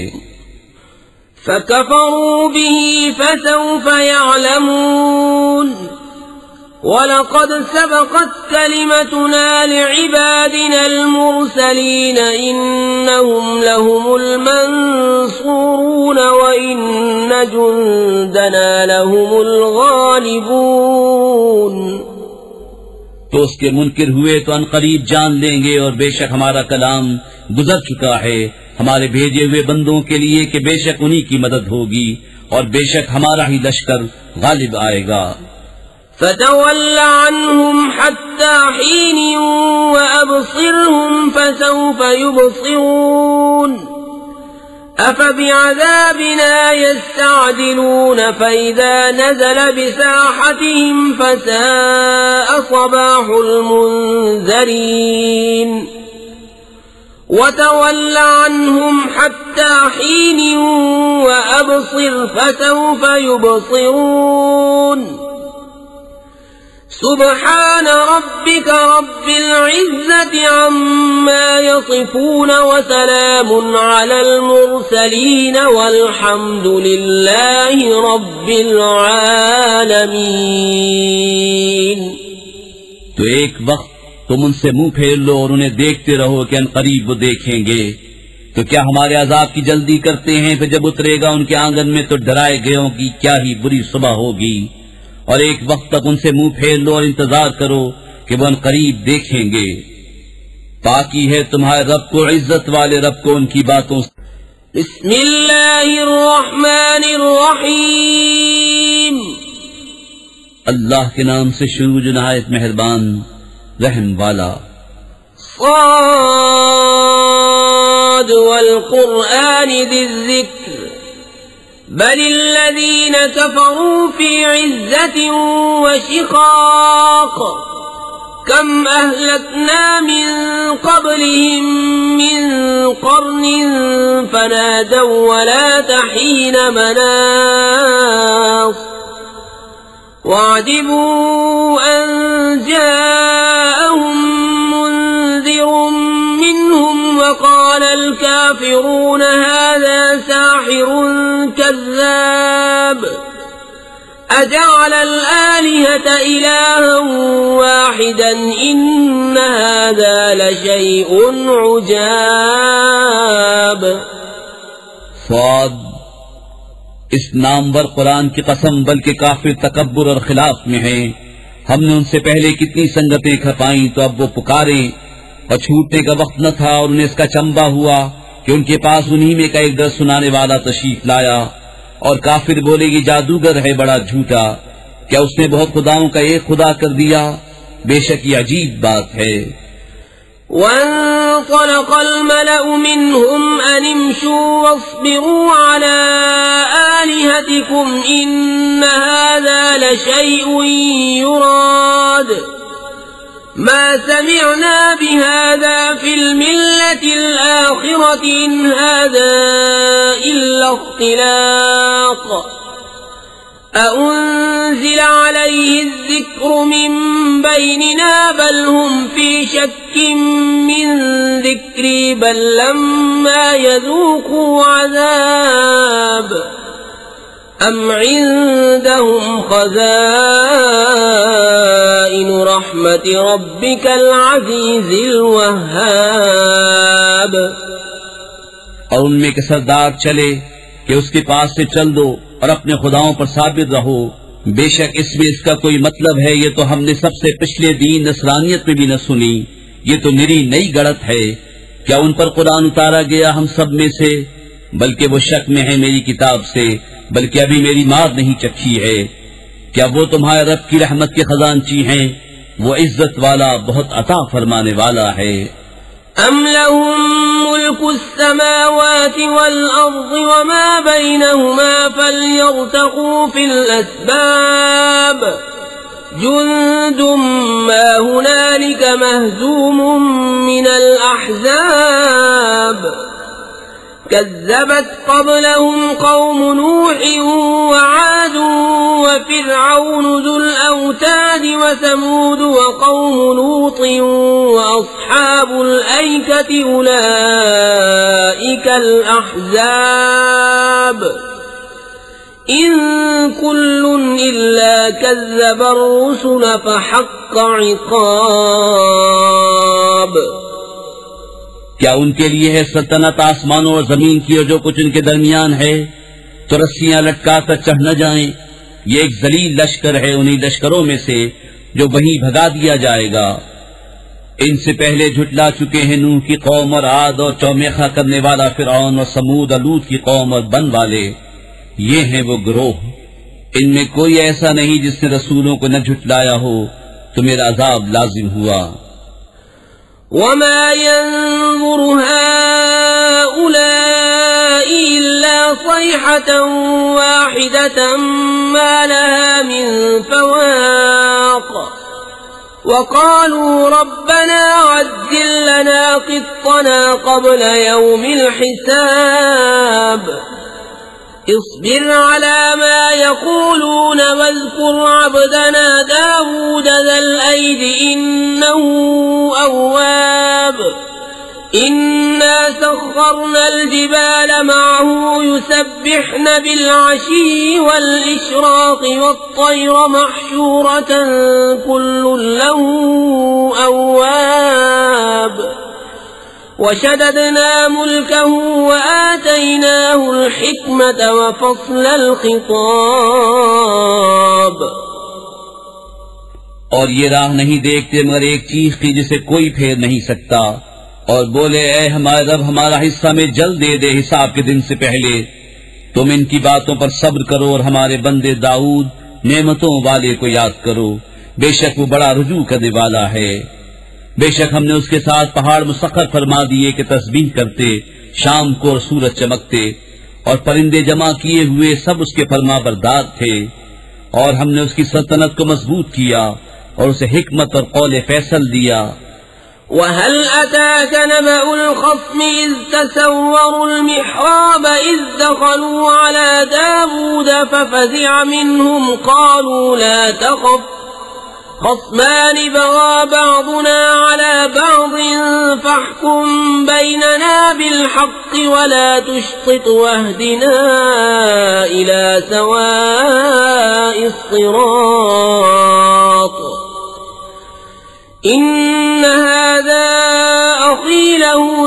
Speaker 1: फकफरू बिही फसौफ यअलमून वलक़द सबक़त कलिमतुना लिइबादिनल मुरसलीन इन्नहुम लहुमुल मंसूरून व इन्न जुंदना लहुमुल गालिबून।
Speaker 2: तो उसके मुनकिर हुए तो अनकरीब जान लेंगे, और बेशक हमारा कलाम गुजर चुका है हमारे भेजे हुए बंदों के लिए कि बेशक उन्हीं की मदद होगी, और बेशक हमारा ही लश्कर गालिब आएगा।
Speaker 1: فتول عنهم حتى حين وأبصرهم فسوف يبصرون أفبعذابنا يستعجلون فإذا نزل بساحتهم فساء صباح المنذرين وتول عنهم حتى حين وأبصر فسوف يبصرون سبحان ربك رب العزة عما يصفون وسلام على المرسلين والحمد لله رب العالمين।
Speaker 2: तो एक वक्त तुम उनसे मुंह फेर लो और उन्हें देखते रहो कि अनकरीब वो देखेंगे। तो क्या हमारे अजाब की जल्दी करते हैं, फिर जब उतरेगा उनके आंगन में तो डराए गयों की क्या ही बुरी सुबह होगी। और एक वक्त तक उनसे मुंह फेर लो और इंतजार करो कि वो अनकरीब देखेंगे। बाकी है तुम्हारे रब को, इज्जत वाले रब को उनकी बातों से।
Speaker 1: बिस्मिल्लाहिर्रहमानिर्रहीम,
Speaker 2: अल्लाह के नाम से शुरू जो नहायत मेहरबान रहम वाला।
Speaker 1: साद वल कुरआन दिज़्ज़िक्र बलिल्लज़ीन कफ़रू फ़ी इज़्ज़तिन व शिक़ाक़ कम अहलकना मिन क़ब्लिहिम मिन क़र्निन फ़नादौ वला तहीन मनास वअजिबू अन जाअहुम मुन्ज़िरुम मिनहुम वक़ाल अल-काफ़िरून हाज़ा साहिरुन कज़्ज़ाब अजअल अल-आलिहत इलाहन वाहिदन इन्न हाज़ा लशैउन उजाब।
Speaker 2: स्वाद इस नामवर कुरान की कसम, बल्कि काफिर तकब्बुर और खिलाफ में हैं। हमने उनसे पहले कितनी संगतें खपाई तो अब वो पुकारे और छूटने का वक्त न था और उन्हें इसका चंबा हुआ कि उनके पास उन्हीं में का एक दर्द सुनाने वाला तशरीफ लाया। और काफिर बोले ये जादूगर है बड़ा झूठा, क्या उसने बहुत खुदाओं का एक खुदा कर दिया? बेशक ये अजीब बात है।
Speaker 1: वंतलक़ अल-मलअ मिनहुम अन इम्शू वस्बिरू अला आलिहतिकुम इन्न हाज़ा लशैउन युराद मा समिअना बिहाज़ा फिल मिल्लतिल आखिरति इन हाज़ा इल्ला इख्तिलाक़ अउन्ज़िल अलैहि ज़िक्रु मिन बैनिना बल हुम फ़ी शक्किन मिन ज़िक्री बल लम्मा यज़ूक़ू अज़ाब अम इन्दहुम ख़ज़ाइनु रहमति रब्बिकल अज़ीज़िल वह्हाब।
Speaker 2: और उनमें के सरदार चले कि उसके पास से चल दो और अपने खुदाओं पर साबित रहो। बेशक इसमें इसका कोई मतलब है, ये तो हमने सबसे पिछले दीन नसरानियत में भी न सुनी, ये तो निरी नई गढ़त है। क्या उन पर कुरान उतारा गया हम सब में से? बल्कि वो शक में है मेरी किताब से, बल्कि अभी मेरी मार नहीं चखी है। क्या वो तुम्हारे रब की रहमत के खजानची हैं? वो इज्जत वाला बहुत अता फरमाने वाला है।
Speaker 1: अम लहुम मुल्कुस समावाति वल अर्ज़ि वमा बैनहुमा फल्यर्तक़ू फिल अस्बाब जुंदुम मा हुनालिक महज़ूमुम मिनल अहज़ाब कज़्ज़बत क़ब्लहुम क़ौम नूह वआद वफ़िरऔन ज़ुल औताद वसमूद वक़ौम लूत वअस्हाबुल ऐकति उलाइकल अहज़ाब इन कुल्लुन इल्ला कज़्ज़बर रुसुल फ़हक़्क़ इक़ाब।
Speaker 2: क्या उनके लिए है सल्तनत आसमानों और जमीन की और जो कुछ उनके दरमियान है? तो रस्सियां लटका कर चढ़ न जाएं। ये एक जलील लश्कर है उन्हीं लश्करों में से जो वहीं भगा दिया जाएगा। इनसे पहले झुटला चुके हैं नूह की कौम और आद और चौमेखा करने वाला फिरौन और समूद लूत की कौम और बन वाले। ये हैं वो गिरोह। इनमें कोई ऐसा नहीं जिसने रसूलों को न झुटलाया हो तो मेरा अजाब लाजिम हुआ।
Speaker 1: वमा यंज़ुरु हाउलाइ इल्ला सयहतन वाहिदतन मा लहा मिन फवाक़ वक़ालू रब्बना अज्जिल लना क़ित्तना क़ब्ल यौमिल हिसाब इस्बिर अला मा यक़ूलून वज़्कुर अब्दना दाऊद ज़ल ऐदि इन्नहु अव्वाब इन्ना सख़्ख़रना अल-जिबाल मअहु युसब्बिहन बिल-अशी वल-इशराक़ वत-तय्र महशूरतन कुल्लुन लहु अव्वाब वशददना मुल्कहु वआतैनाहु अल-हिक्मत वफ़स्ल अल-ख़िताब।
Speaker 2: और ये राह नहीं देखते मगर एक चीज की जिसे कोई फेर नहीं सकता। और बोले ऐ हमारे रब हमारा हिस्सा में जल दे दे हिसाब के दिन से पहले। तुम इनकी बातों पर सब्र करो और हमारे बंदे दाऊद नेमतों वाले को याद करो, बेशक वो बड़ा रुजू करने वाला है। बेशक हमने उसके साथ पहाड़ मुसख्खर फरमा दिए कि तस्बीह करते शाम को और सूरज चमकते, और परिंदे जमा किए हुए सब उसके फरमा बरदार थे। और हमने उसकी सल्तनत को मजबूत किया और उसे हिकमत और कौल फैसल दिया।
Speaker 1: وهل أتاك نبأ الخصم إذ تسوروا المحراب إذ دخلوا على داود ففزع منهم قالوا لا تخف خصمان بغى بعضنا على بعض فاحكم بيننا بالحق ولا تشطط واهدنا إلى سواء الصراط إن هذا أخي له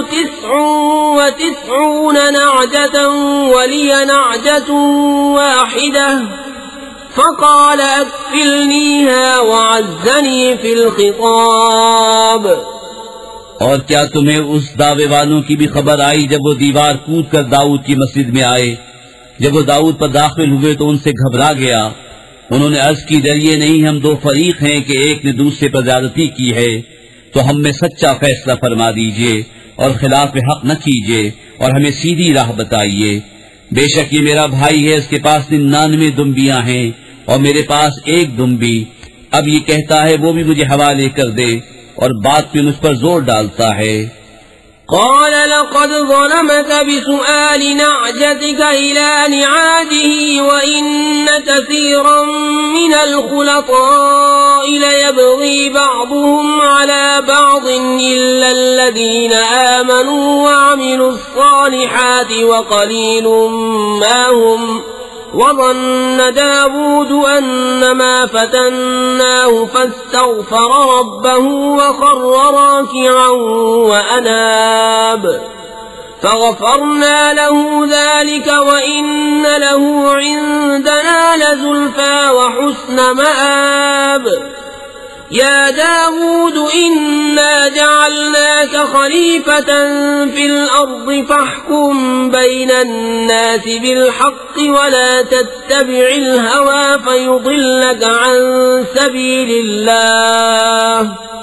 Speaker 1: 99 نعجة ولي نعجة واحدة فقال أكفلنيها وعزني في الخطاب।
Speaker 2: और क्या तुम्हें उस दावे वालों की भी खबर आई जब वो दीवार कूद कर दाऊद की मस्जिद में आए? जब वो दाऊद पर दाखिल हुए तो उनसे घबरा गया। उन्होंने अर्ज की, डरिए नहीं, हम दो फरीक हैं कि एक ने दूसरे पर ज्यादती की है, तो हम में सच्चा फैसला फरमा दीजिए और खिलाफ हक न कीजिए और हमें सीधी राह बताइए। बेशक ये मेरा भाई है, इसके पास 99 दुम्बियां हैं और मेरे पास एक दुम्बी। अब ये कहता है वो भी मुझे हवाले कर दे और बात पे मुझ पर जोर डालता है।
Speaker 1: قال لقد ظلمك بسؤال نعجتك إلى نعاجه وإن كثيرا من الخلطاء ليبغي بعضهم على بعض إلا الذين آمنوا وعملوا الصالحات وقليل ما هم وظن داود أنما فتناه فاستغفر ربه وخر راكعا وأناب فغفرنا له ذلك وإن له عندنا لزلفى وحسن مآب يا داود إنا جعلناك خليفة في الأرض فاحكم بين الناس بالحق ولا تتبع الهوى فيضلك عن سبيل الله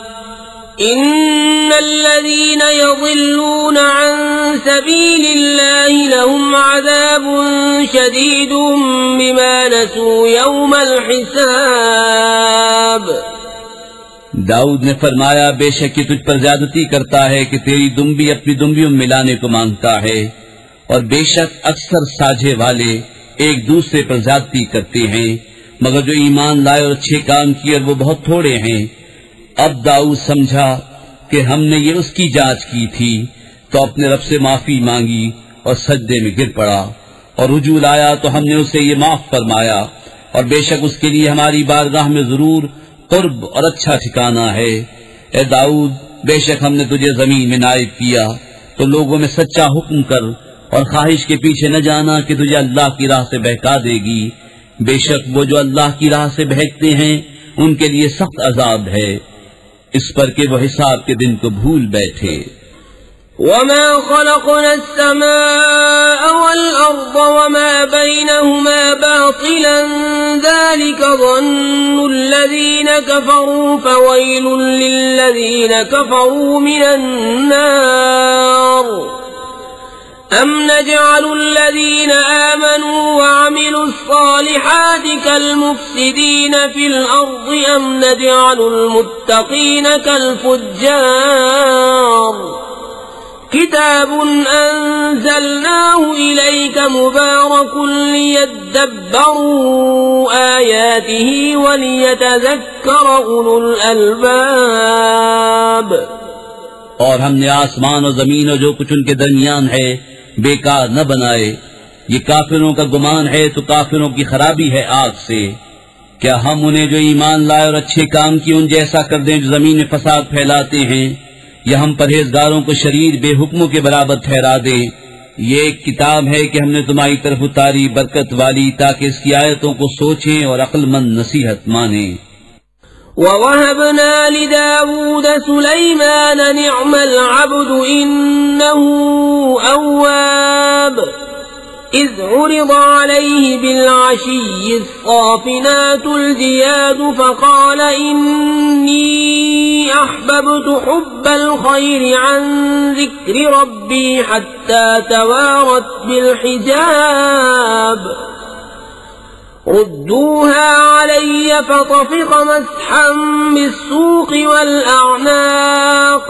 Speaker 1: إن الذين يضلون عن سبيل الله لهم عذاب شديد بما نسوا يوم الحساب।
Speaker 2: दाऊद ने फरमाया, बेशक ये तुझ पर ज्यादती करता है कि तेरी दुम्बी अपनी दुम्बियों में मिलाने को मांगता है, और बेशक अक्सर साझे वाले एक दूसरे पर ज्यादती करते हैं, मगर जो ईमान लाए और अच्छे काम किए वो बहुत थोड़े हैं। अब दाऊद समझा कि हमने ये उसकी जांच की थी, तो अपने रब से माफी मांगी और सजदे में गिर पड़ा और रुजू लाया तो हमने उसे ये माफ फरमाया, और बेशक उसके लिए हमारी बारगाह में जरूर कुर्ब और अच्छा ठिकाना है। ए दाऊद, बेशक हमने तुझे जमीन में नायब किया, तो लोगों में सच्चा हुक्म कर और ख्वाहिश के पीछे न जाना कि तुझे अल्लाह की राह से बहका देगी। बेशक वो जो अल्लाह की राह से बहकते हैं उनके लिए सख्त अजाब है, इस पर कि वो हिसाब के दिन को भूल बैठे।
Speaker 1: وما خلقنا السماء والأرض وما بينهما باطلا ذلك ظن الذين كفروا فويل للذين كفروا من النار أم نجعل الذين آمنوا وعملوا الصالحات كالمفسدين في الأرض أم نجعل المتقين كالفجار كتاب أنزلناه إليك مبارك ليدبروا آياته وليتذكر أولو الألباب।
Speaker 2: और हमने आसमान और जमीन और जो कुछ उनके दरमियान है बेकार न बनाए। ये काफिरों का गुमान है तो काफिरों की खराबी है आग से। क्या हम उन्हें जो ईमान लाए और अच्छे काम किए उन जैसा कर दें जो जमीन में फसाद फैलाते हैं, या हम परहेजगारों को शरीर बेहुक्मों के बराबर ठहरा दें? ये एक किताब है कि हमने तुम्हारी तरफ उतारी बरकत वाली, ताकि इसकी आयतों को सोचें और अक्लमंद नसीहत माने।
Speaker 1: ووهبنا لداود سليمان نعم العبد إنه أواب إذ عرض عليه بالعشي الصافنات الجياد فقال إني أحببت حب الخير عن ذكر ربي حتى توارت بالحجاب ردوها علي فطفق مسحا بالسوق والأعناق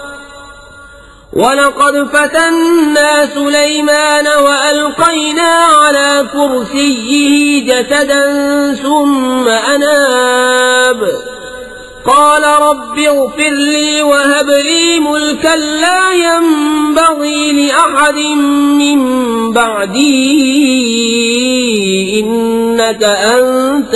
Speaker 1: ولقد فتنا سليمان وألقينا على كرسيه جسدا ثم أناب قال رب اغفر لي وهب لي ملكا لا ينبغي لأحد من بعدي إنك أنت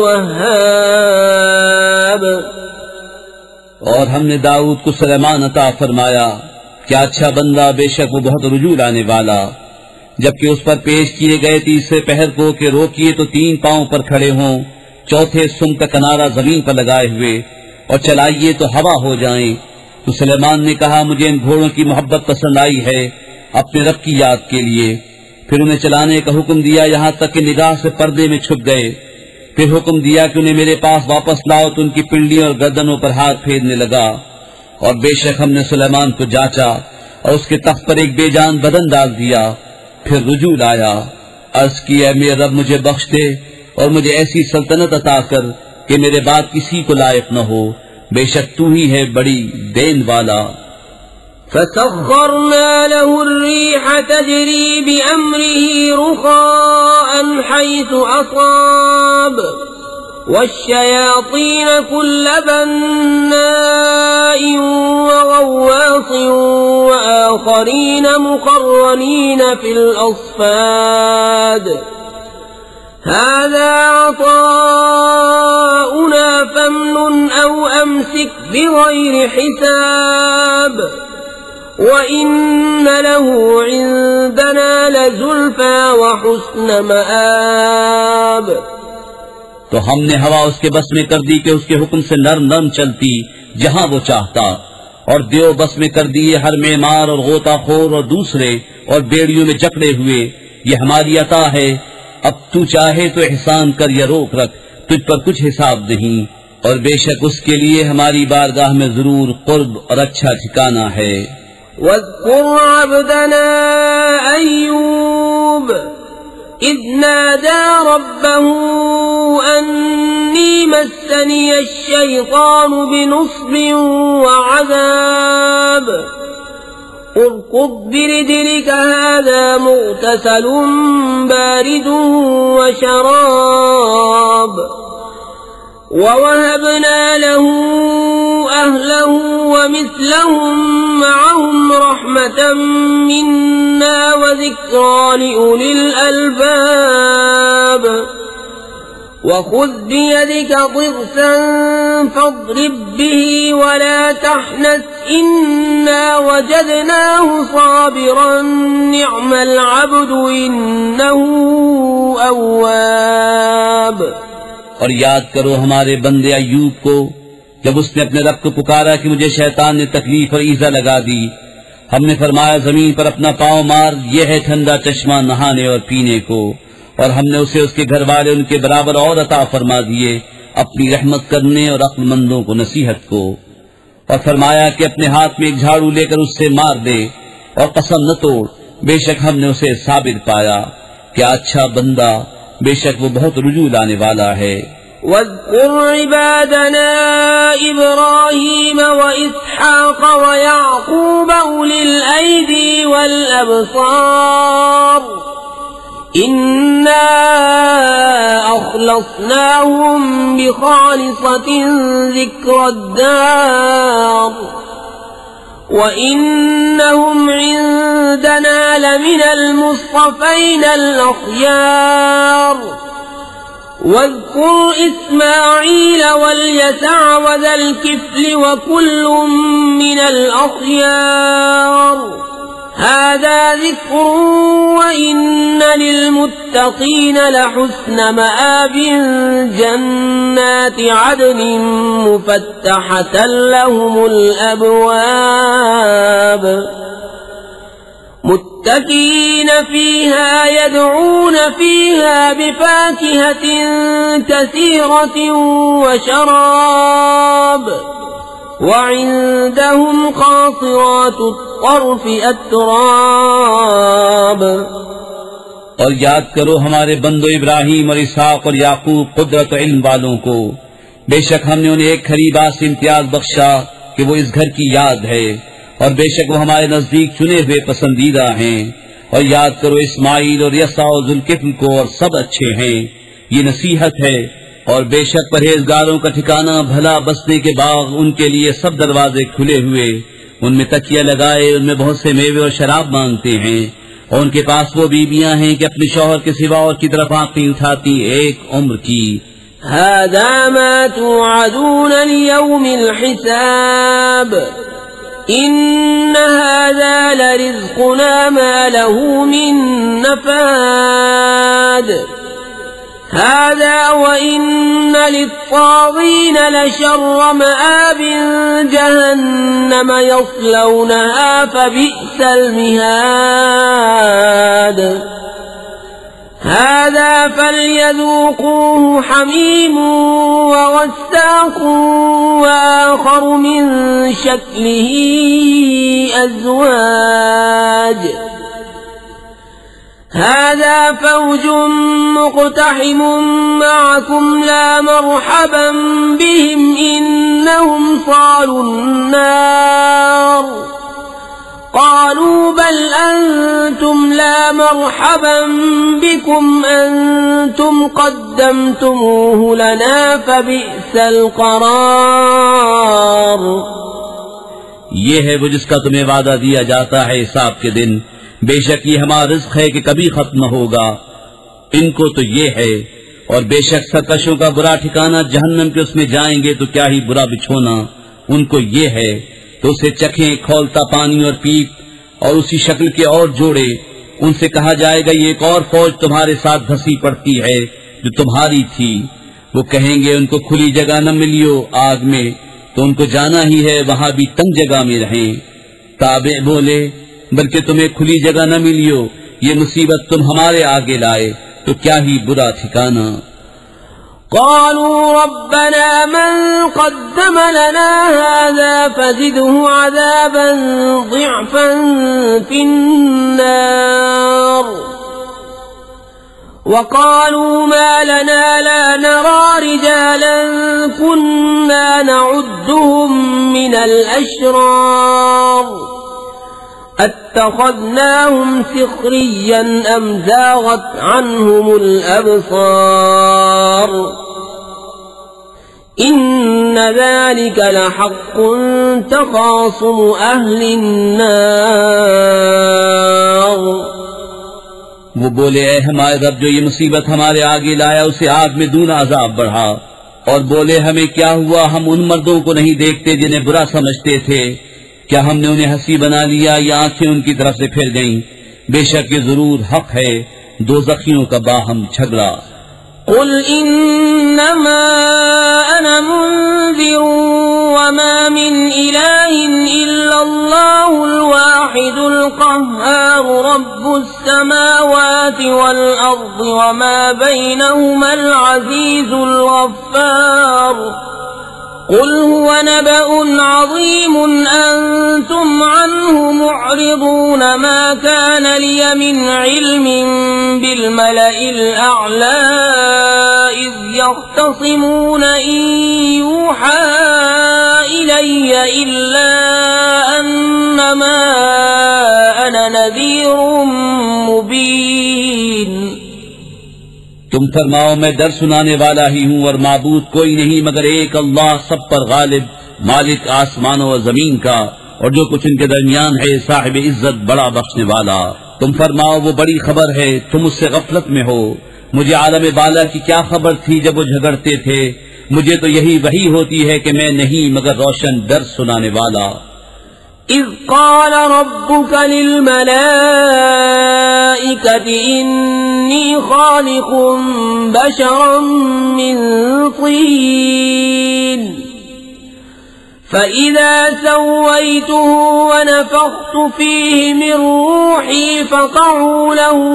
Speaker 1: الوهاب।
Speaker 2: और हमने दाऊद को सुलेमान अता फरमाया, क्या अच्छा बंदा, बेशक वो बहुत रुजू लाने वाला। जबकि उस पर पेश किए गए तीसरे पहर को कि रोकिए तो 3 पांव पर खड़े हों, चौथे सुम का किनारा जमीन पर लगाए हुए, और चलाइए तो हवा हो जाएं। तो सुलेमान ने कहा, मुझे इन घोड़ों की मोहब्बत पसंद आई है अपने रब की याद के लिए। फिर उन्हें चलाने का हुक्म दिया यहाँ तक कि निगाह से पर्दे में छुप गए। फिर हुक्म दिया कि उन्हें मेरे पास वापस लाओ, तो उनकी पिंडलियों और गर्दनों पर हाथ फेरने लगा। और बेशक हमने सुलेमान को जांचा और उसके तख्त पर एक बेजान बदन डाल दिया। फिर रुजू लाया, अर्ज किया, मेरे रब मुझे बख्श दे और मुझे ऐसी सल्तनत अता कर कि मेरे बाद किसी को लायक न हो, बेशक तू ही है बड़ी देन वाला।
Speaker 1: فسخرنا له الريح تجري بأمره رخاء حيث أصاب والشياطين كل بناء وغواص وآخرين مقرنين في الأصفاد هذا عطاؤنا فامنن أو أمسك بغير حساب وإن له عندنا لزلفى وحسن مآب।
Speaker 2: तो हमने हवा उसके बस में कर दी कि उसके हुक्म से नरम नरम चलती जहां वो चाहता, और देव बस में कर दिए हर मेमार और गोताखोर और दूसरे और बेड़ियों में जकड़े हुए। ये हमारी अता है, अब तू चाहे तो एहसान कर या रोक रख, तुझ पर कुछ हिसाब नहीं, और बेशक उसके लिए हमारी बारगाह में जरूर कुर्ब और अच्छा ठिकाना है।
Speaker 1: वज़्कुर अब्दना अय्यूब इज़ नादा रब्बहू अन्नी मस्सनी अश्शैतानु बिनुस्बिन वअज़ाब उरकुद बिरिजलिक हाज़ा मुग़तसलुन बारिदुन वशराब ववहबना लहू अहलहू वमिस्लहुम मअहुम रहमतम मिन्ना वज़िक्रा लिउलिल अलबाब वख़ुज़ बियदिक ज़िग़्फ़न फ़ाضरिब बिही वला तहनस इन्ना वजदनाहु साबिरन निअमल अब्दु इन्नहु अव्वाब।
Speaker 2: और याद करो हमारे बंदे अय्यूब को, जब उसने अपने रब को पुकारा कि मुझे शैतान ने तकलीफ और ईजा लगा दी। हमने फरमाया, जमीन पर अपना पांव मार, यह है ठंडा चश्मा नहाने और पीने को। और हमने उसे उसके घर वाले उनके बराबर और अता फरमा दिए, अपनी रहमत करने और अक्लमंदों को नसीहत को। और फरमाया कि अपने हाथ में एक झाड़ू लेकर उससे मार दे और कसम न तोड़, बेशक हमने उसे साबिर पाया। क्या अच्छा बंदा, बेशक वो बहुत रुजू लाने वाला है।
Speaker 1: वज़्कुर इबादना इब्राहीम व इसहाक़ व याक़ूब उलिल ऐदी वल अबसार इन्ना अख़लस्नाहुम बिखालिसतिन ज़िक्रद्दार व इन्नहुम इंदना लमिनल मुस्तफ़ैनल अख़यार वज़्कुर इस्माईल वल्यसअ वज़ल किफ़्ल वकुल्लुम मिनल अख़यार हाज़ा ज़िक्रुन व इन्न लिलमुत्तक़ीन लहुस्न मआब जन्नाति अदनिन मुफ़त्तहतन लहुमुल अबवाब मुत्तकीन फ़ीहा यदऊन फ़ीहा बिफ़ाकिहतिन कसीरतिन व शराब वइंदहुम क़ासिरातुत तर्फ़ अतराब।
Speaker 2: और याद करो हमारे बंदो इब्राहिम और इसहाक और याकूब कुदरत और इल्म वालों को। बेशक हमने उन्हें एक खरीबा से इम्तियाज बख्शा कि वो इस घर की याद है, और बेशक वो हमारे नजदीक चुने हुए पसंदीदा हैं। और याद करो इस्माइल और यसा और जुल्किफ्ल को, और सब अच्छे हैं। ये नसीहत है। और बेशक परहेजगारों का ठिकाना भला बसने के बाग, उनके लिए सब दरवाजे खुले हुए, उनमें तकिया लगाए, उनमें बहुत से मेवे और शराब मांगते हैं। और उनके पास वो बीबियां हैं कि अपने शौहर के सिवा और की तरफ आंखें उठाती एक उम्र की।
Speaker 1: हादा मा तुअदून लियौमिल हिसाब इन्न हादा लरिज़्क़ुना मा लहू मिन नफाद हादा व इन्न लित्ताग़ीन लशर्र मआब जहन्नम यस्लौनहा फबि'सल मिहाद हादा फल्यذوقوه हमीम वग़स्साक़ वआख़र मिन शक्लिही अज़वाज हादा फ़ौजुम मुक़तहिमुम मअकुम ला मरहबन बिहिम इन्नहुम सालुन नार क़ालू बल अंतुम ला मरहबन बिकुम अंतुम क़द्दमतुमूहु लना फ़बि'सल क़रार।
Speaker 2: ये है वो जिसका तुम्हें वादा दिया जाता है हिसाब के दिन। बेशक ये हमारा रिज़्क़ है कि कभी खत्म न होगा। इनको तो ये है। और बेशक सरकशों का बुरा ठिकाना जहन्नम के, उसमें जाएंगे तो क्या ही बुरा बिछोना। उनको ये है तो उसे चखें खौलता पानी और पीप, और उसी शक्ल के और जोड़े। उनसे कहा जाएगा ये एक और फौज तुम्हारे साथ धसी पड़ती है जो तुम्हारी थी। वो कहेंगे उनको खुली जगह न मिलियो आग में, तो उनको जाना ही है वहां भी तंग जगह में रहें। ताबे बोले बल्कि तुम्हें खुली जगह न मिलियो, ये मुसीबत तुम हमारे आगे लाए तो क्या ही बुरा ठिकाना।
Speaker 1: क़ालू रब्बना मन क़द्दम लना हाज़ा फ़ज़िदहु अज़ाबन ज़िअफ़न फ़िन्नार वक़ालू मा लना ला नरा रिजालन कुन्ना नउद्दुहुम मिनल अशरार अत्तख़ज़नाहुम सिख़रिय्यन अम ज़ाग़त अन्हुमुल अबसार इन्न ज़ालिक लहक़्क़ुन तख़ासुमु अहलिन नार।
Speaker 2: वो बोले ऐ हमारे रब, जो ये मुसीबत हमारे आगे लाया उसे आग में दूना अजाब बढ़ा। और बोले हमें क्या हुआ, हम उन मर्दों को नहीं देखते जिन्हें बुरा समझते थे। क्या हमने उन्हें हंसी बना लिया या आंखें उनकी तरफ से फिर गईं। बेशक ये जरूर हक है दोज़खियों का बाहम झगड़ा।
Speaker 1: कुल इन्नमा अना मुन्ज़िरुन वमा मिन इलाहिन इल्लल्लाहुल वाहिदुल क़ह्हार रब्बुस समावाति वल अर्दि वमा बैनहुमल अज़ीज़ुल गफ़्फ़ार। कुल हुवा नबअुन अज़ीमुन अंतुम अन्हु मुअरिदून मा कान लिय मिन इल्मिन बिल मलइल अअला इज़ यख़्तसिमून इन यूहा इलय्य इल्ला अन्नमा अना नज़ीरुम मुबीन।
Speaker 2: तुम फरमाओ मैं डर सुनाने वाला ही हूँ और माबूद कोई नहीं मगर एक अल्लाह, सब पर गालिब, मालिक आसमानों और जमीन का और जो कुछ इनके दरमियान है, साहिब इज्जत बड़ा बख्शने वाला। तुम फरमाओ वो बड़ी खबर है, तुम उससे गफलत में हो। मुझे आलम बाला की क्या खबर थी जब वो झगड़ते थे। मुझे तो यही वही होती है कि मैं नहीं मगर रोशन डर सुनाने वाला।
Speaker 1: इज़ क़ाल रब्बुका लिल मलाइकति इन्नी ख़ालिक़ुन बशरन मिन तीन फ़इज़ा सव्वय्तुहु वनफ़ख़्तु फ़ीहि मिन रूही फ़क़अू लहु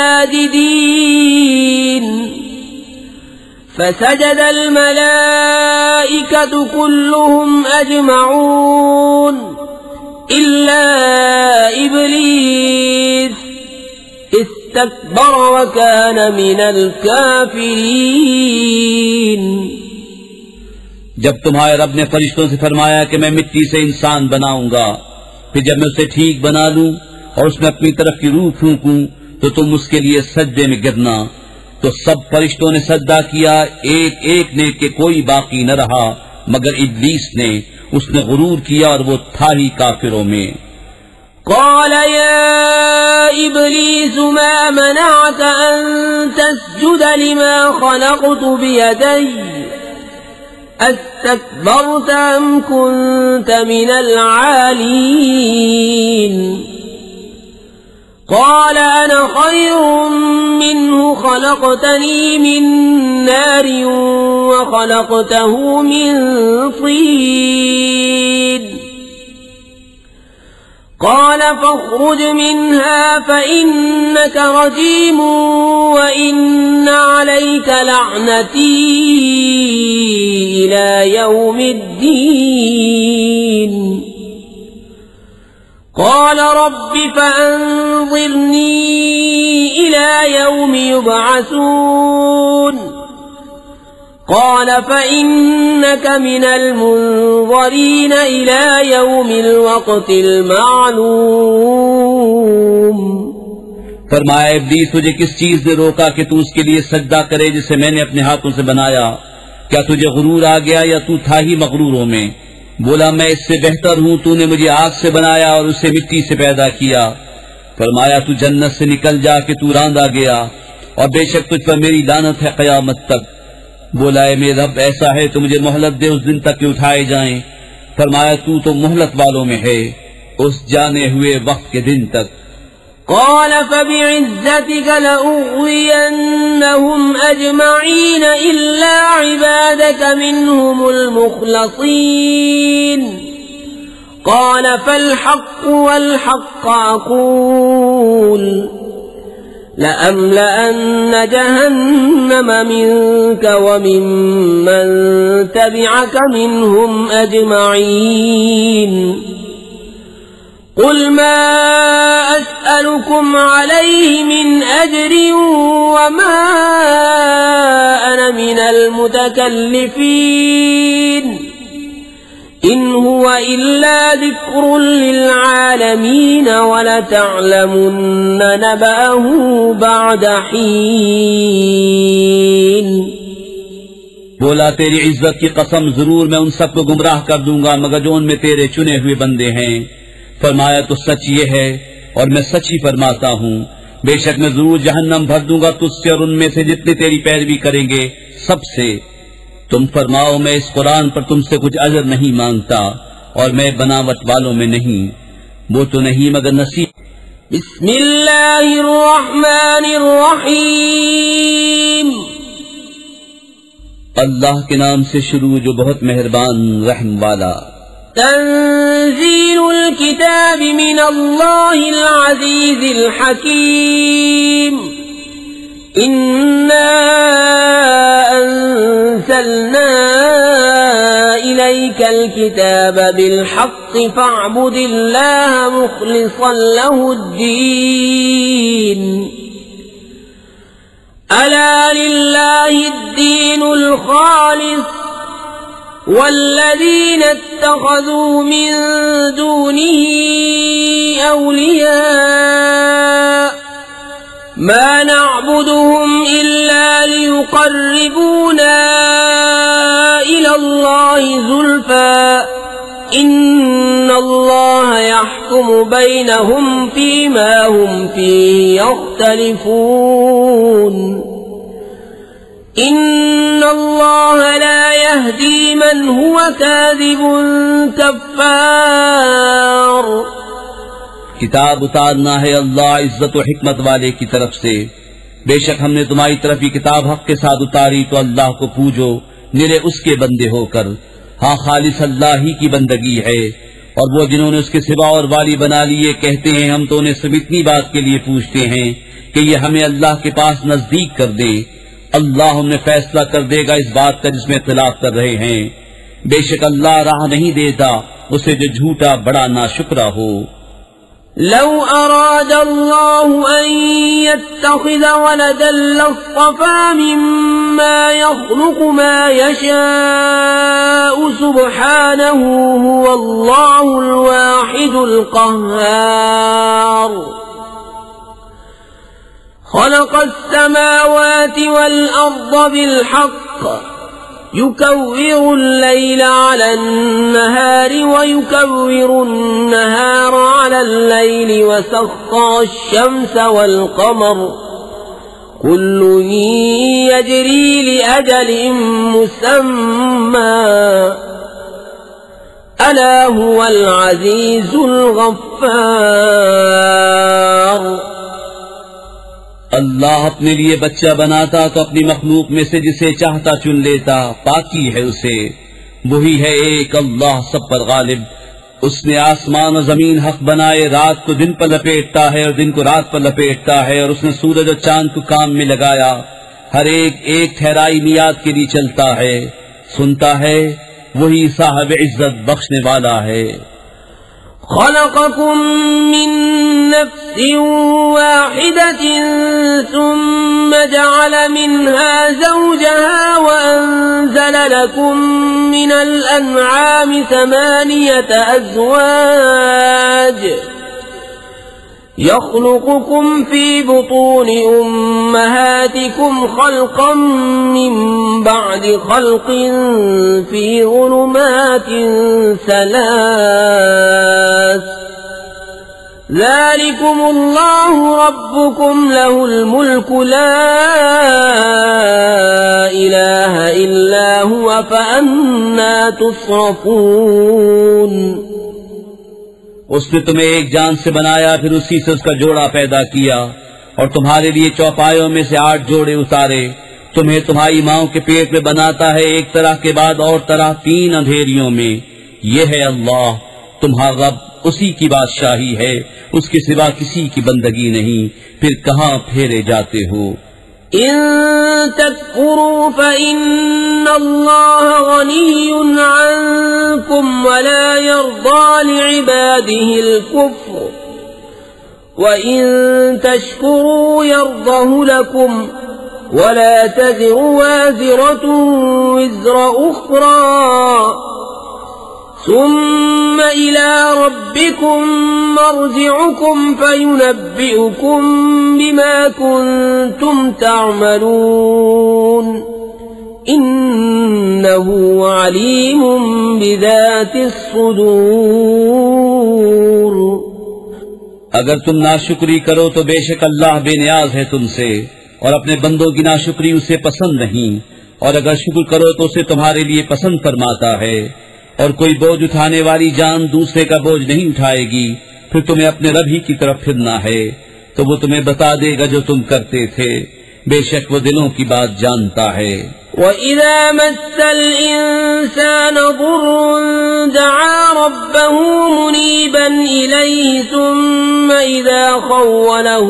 Speaker 1: साजिदीन। फसजदल मलाइकतु कुल्लुहुम अजमऊन इल्ला इब्लीस इस्तकबर वकान मिनल काफिरीन।
Speaker 2: जब तुम्हारे रब ने फरिश्तों से फरमाया कि मैं मिट्टी से इंसान बनाऊंगा, फिर जब मैं उसे ठीक बना लूं और उसमें अपनी तरफ की रूह फूंकूं तो तुम उसके लिए सजदे में गिरना, तो सब फरिश्तों ने सजदा किया, एक एक ने के कोई बाकी न रहा मगर इब्लीस ने। उसने गुरूर किया और वो था ही काफिरों में।
Speaker 1: क़ाल या इब्लीस मा मनअक अन तस्जुद लिमा ख़लक़तु बियदैया अस्तकबरत अम कुन्त मिनल आलीन। क़ाल अना ख़ैरुम मिन्हु ख़लक़तनी मिन नारिन व ख़लक़तहु मिन तीन। क़ाल फ़ख़्रुज मिन्हा फ़इन्नक रजीम व इन्न अलैक लअनती इला यौमिद्दीन। क़ाल रब्बि फ़अन्ज़िरनी इला यौमि युबअसून। क़ाल फ़इन्नक मिनल मुन्ज़रीन इला यौमिल वक़्तिल मालूम।
Speaker 2: फरमाया इब्लीस तुझे किस चीज ने रोका कि तू उसके लिए सजदा करे जिसे मैंने अपने हाथों से बनाया? क्या तुझे गुरूर आ गया या तू था ही मगरूरों में? बोला मैं इससे बेहतर हूं, तूने मुझे आग से बनाया और उसे मिट्टी से पैदा किया। फरमाया तू जन्नत से निकल जा कि तू रांदा गया और बेशक तुझ पर मेरी लानत है कयामत तक। बोला है मेरे रब ऐसा है तो मुझे मोहलत दे उस दिन तक कि उठाए जाएं। फरमाया तू तो मोहलत वालों में है उस जाने हुए वक्त के दिन तक।
Speaker 1: क़ाल फ़बिइज़्ज़तिक लअग़वियन्नहुम अजमईन इल्ला इबादक मिन्हुमुल मुख़लसीन। क़ाल फ़ल्हक़्क़ु वल्हक़्क़ अक़ूल लअम्लअन्न जहन्नम मिन्क वमिम्मन तबिअक मिन्हुम अजमईन। क़ुल मा अस्अलुकुम अलैहि मिन अज्रिन वमा अना मिनल मुतकल्लिफ़ीन। इन हुवा इल्ला ज़िक्रुन लिलआलमीन वलतअलमुन्न नबअहु बअद हीन।
Speaker 2: बोला तेरी इज्जत की कसम जरूर मैं उन सबको गुमराह कर दूंगा मगर जो उनमें तेरे चुने हुए बंदे हैं। फरमाया तो सच ये है और मैं सच ही फरमाता हूँ, बेशक मैं जरूर जहन्नम भर दूंगा तुझसे और उनमें से जितने तेरी पैरवी करेंगे सबसे। तुम फरमाओ मैं इस कुरान पर तुमसे कुछ अजर नहीं मांगता और मैं बनावट वालों में नहीं, वो तो नहीं मगर नसीब।
Speaker 1: बिस्मिल्लाहिर्रहमानिर्रहीम।
Speaker 2: अल्लाह के नाम से शुरू जो बहुत मेहरबान रहम वाला।
Speaker 1: तंज़ीलुल किताबि मिनल्लाहिल अज़ीज़िल हकीम। इन्ना अंज़लना इलैकल किताब बिलहक़्क़ि फ़अब्ुदिल्लाह मुख़लिसन लहुद्दीन। अला लिल्लाहिद्दीनुल ख़ालिस वल्लज़ीन इत्तख़ज़ू मिन दूनिही औलिया मा नअबुदुहुम इल्ला लियुक़र्रिबूना इलल्लाहि ज़ुल्फ़ा इन्नल्लाह यहकुमु बैनहुम फ़ीमा हुम फ़ीहि यख्तलिफ़ून। इन्नल्लाह ला यहदी मन हुवा काज़िबुन कफ़्फ़ार।
Speaker 2: किताब उतारना है अल्लाह इज्जत और हिकमत वाले की तरफ से। बेशक हमने तुम्हारी तरफ ये किताब हक के साथ उतारी तो अल्लाह को पूजो निरे उसके बंदे होकर। हाँ खालिस अल्लाह ही की बंदगी है और वो जिन्होंने उसके सिवा और वाली बना लिए कहते हैं हम तो उन्हें सब इतनी बात के लिए पूछते हैं कि ये हमें अल्लाह के पास नजदीक कर दे। अल्लाह उन्हें फैसला कर देगा इस बात का जिसमें इख्तिलाफ कर रहे हैं। बेशक अल्लाह राह नहीं देता उसे जो झूठा बड़ा नाशुक्रा हो।
Speaker 1: لو أراد الله أن يتخذ ولدا لاصطفى مما يخلق ما يشاء سبحانه هو الله الواحد القهار خلق السماوات والأرض بالحق يكور الليل على النهار ويكور النهار على الليل وسخر الشمس والقمر كل يجري لأجل مسمى ألا هو العزيز الغفار
Speaker 2: अल्लाह अपने लिए बच्चा बनाता तो अपनी मखलूक में से जिसे चाहता चुन लेता, पाकी है उसे, वही है एक अल्लाह सब पर गालिब। उसने आसमान और जमीन हक बनाए, रात को दिन पर लपेटता है और दिन को रात पर लपेटता है, और उसने सूरज और चांद को काम में लगाया, हर एक एक ठहराई मियाद के लिए चलता है, सुनता है, वही साहिब इज्जत बख्शने वाला है।
Speaker 1: خلقكم من نفس واحدة ثم جعل منها زوجها وأنزل لكم من الأنعام 8 أزواج يخلقكم في بطون أمهاتكم خلقا من بعد خلق في ظلمات 3 ذلكم الله ربكم له الملك لا إله إلا هو فأنا تصرفون।
Speaker 2: उसने तुम्हें एक जान से बनाया, फिर उसी से उसका जोड़ा पैदा किया, और तुम्हारे लिए चौपायों में से 8 जोड़े उतारे। तुम्हें तुम्हारी माओं के पेट में बनाता है, एक तरह के बाद और तरह 3 अंधेरियों में। ये है अल्लाह तुम्हारा रब, उसी की बादशाही है, उसके सिवा किसी की बंदगी नहीं। फिर कहाँ फेरे जाते हो?
Speaker 1: إن تكفروا فإن الله غني عنكم ولا يرضى لعباده الكفر وإن تشكروا يرضه لكم ولا تزر وازرة وزر أخرى ثم إلى ربكم مرجعكم فينبئكم بما كنتم تعملون إنه عليم بذات الصدور।
Speaker 2: अगर तुम नाशुक्री करो तो बेशक अल्लाह बेनियाज है तुमसे, और अपने बंदों की नाशुक्री उसे पसंद नहीं, और अगर शुक्र करो तो उसे तुम्हारे लिए पसंद फरमाता है। और कोई बोझ उठाने वाली जान दूसरे का बोझ नहीं उठाएगी। फिर तुम्हें अपने रब ही की तरफ फिरना है, तो वो तुम्हें बता देगा जो तुम करते थे। बेशक वो दिलों की बात जानता है।
Speaker 1: وَإِذَا مَسَّ الْإِنسَانَ ضُرٌّ دَعَا رَبَّهُ مُنِيبًا إِلَيْهِ ثُمَّ إِذَا خَوَّلَهُ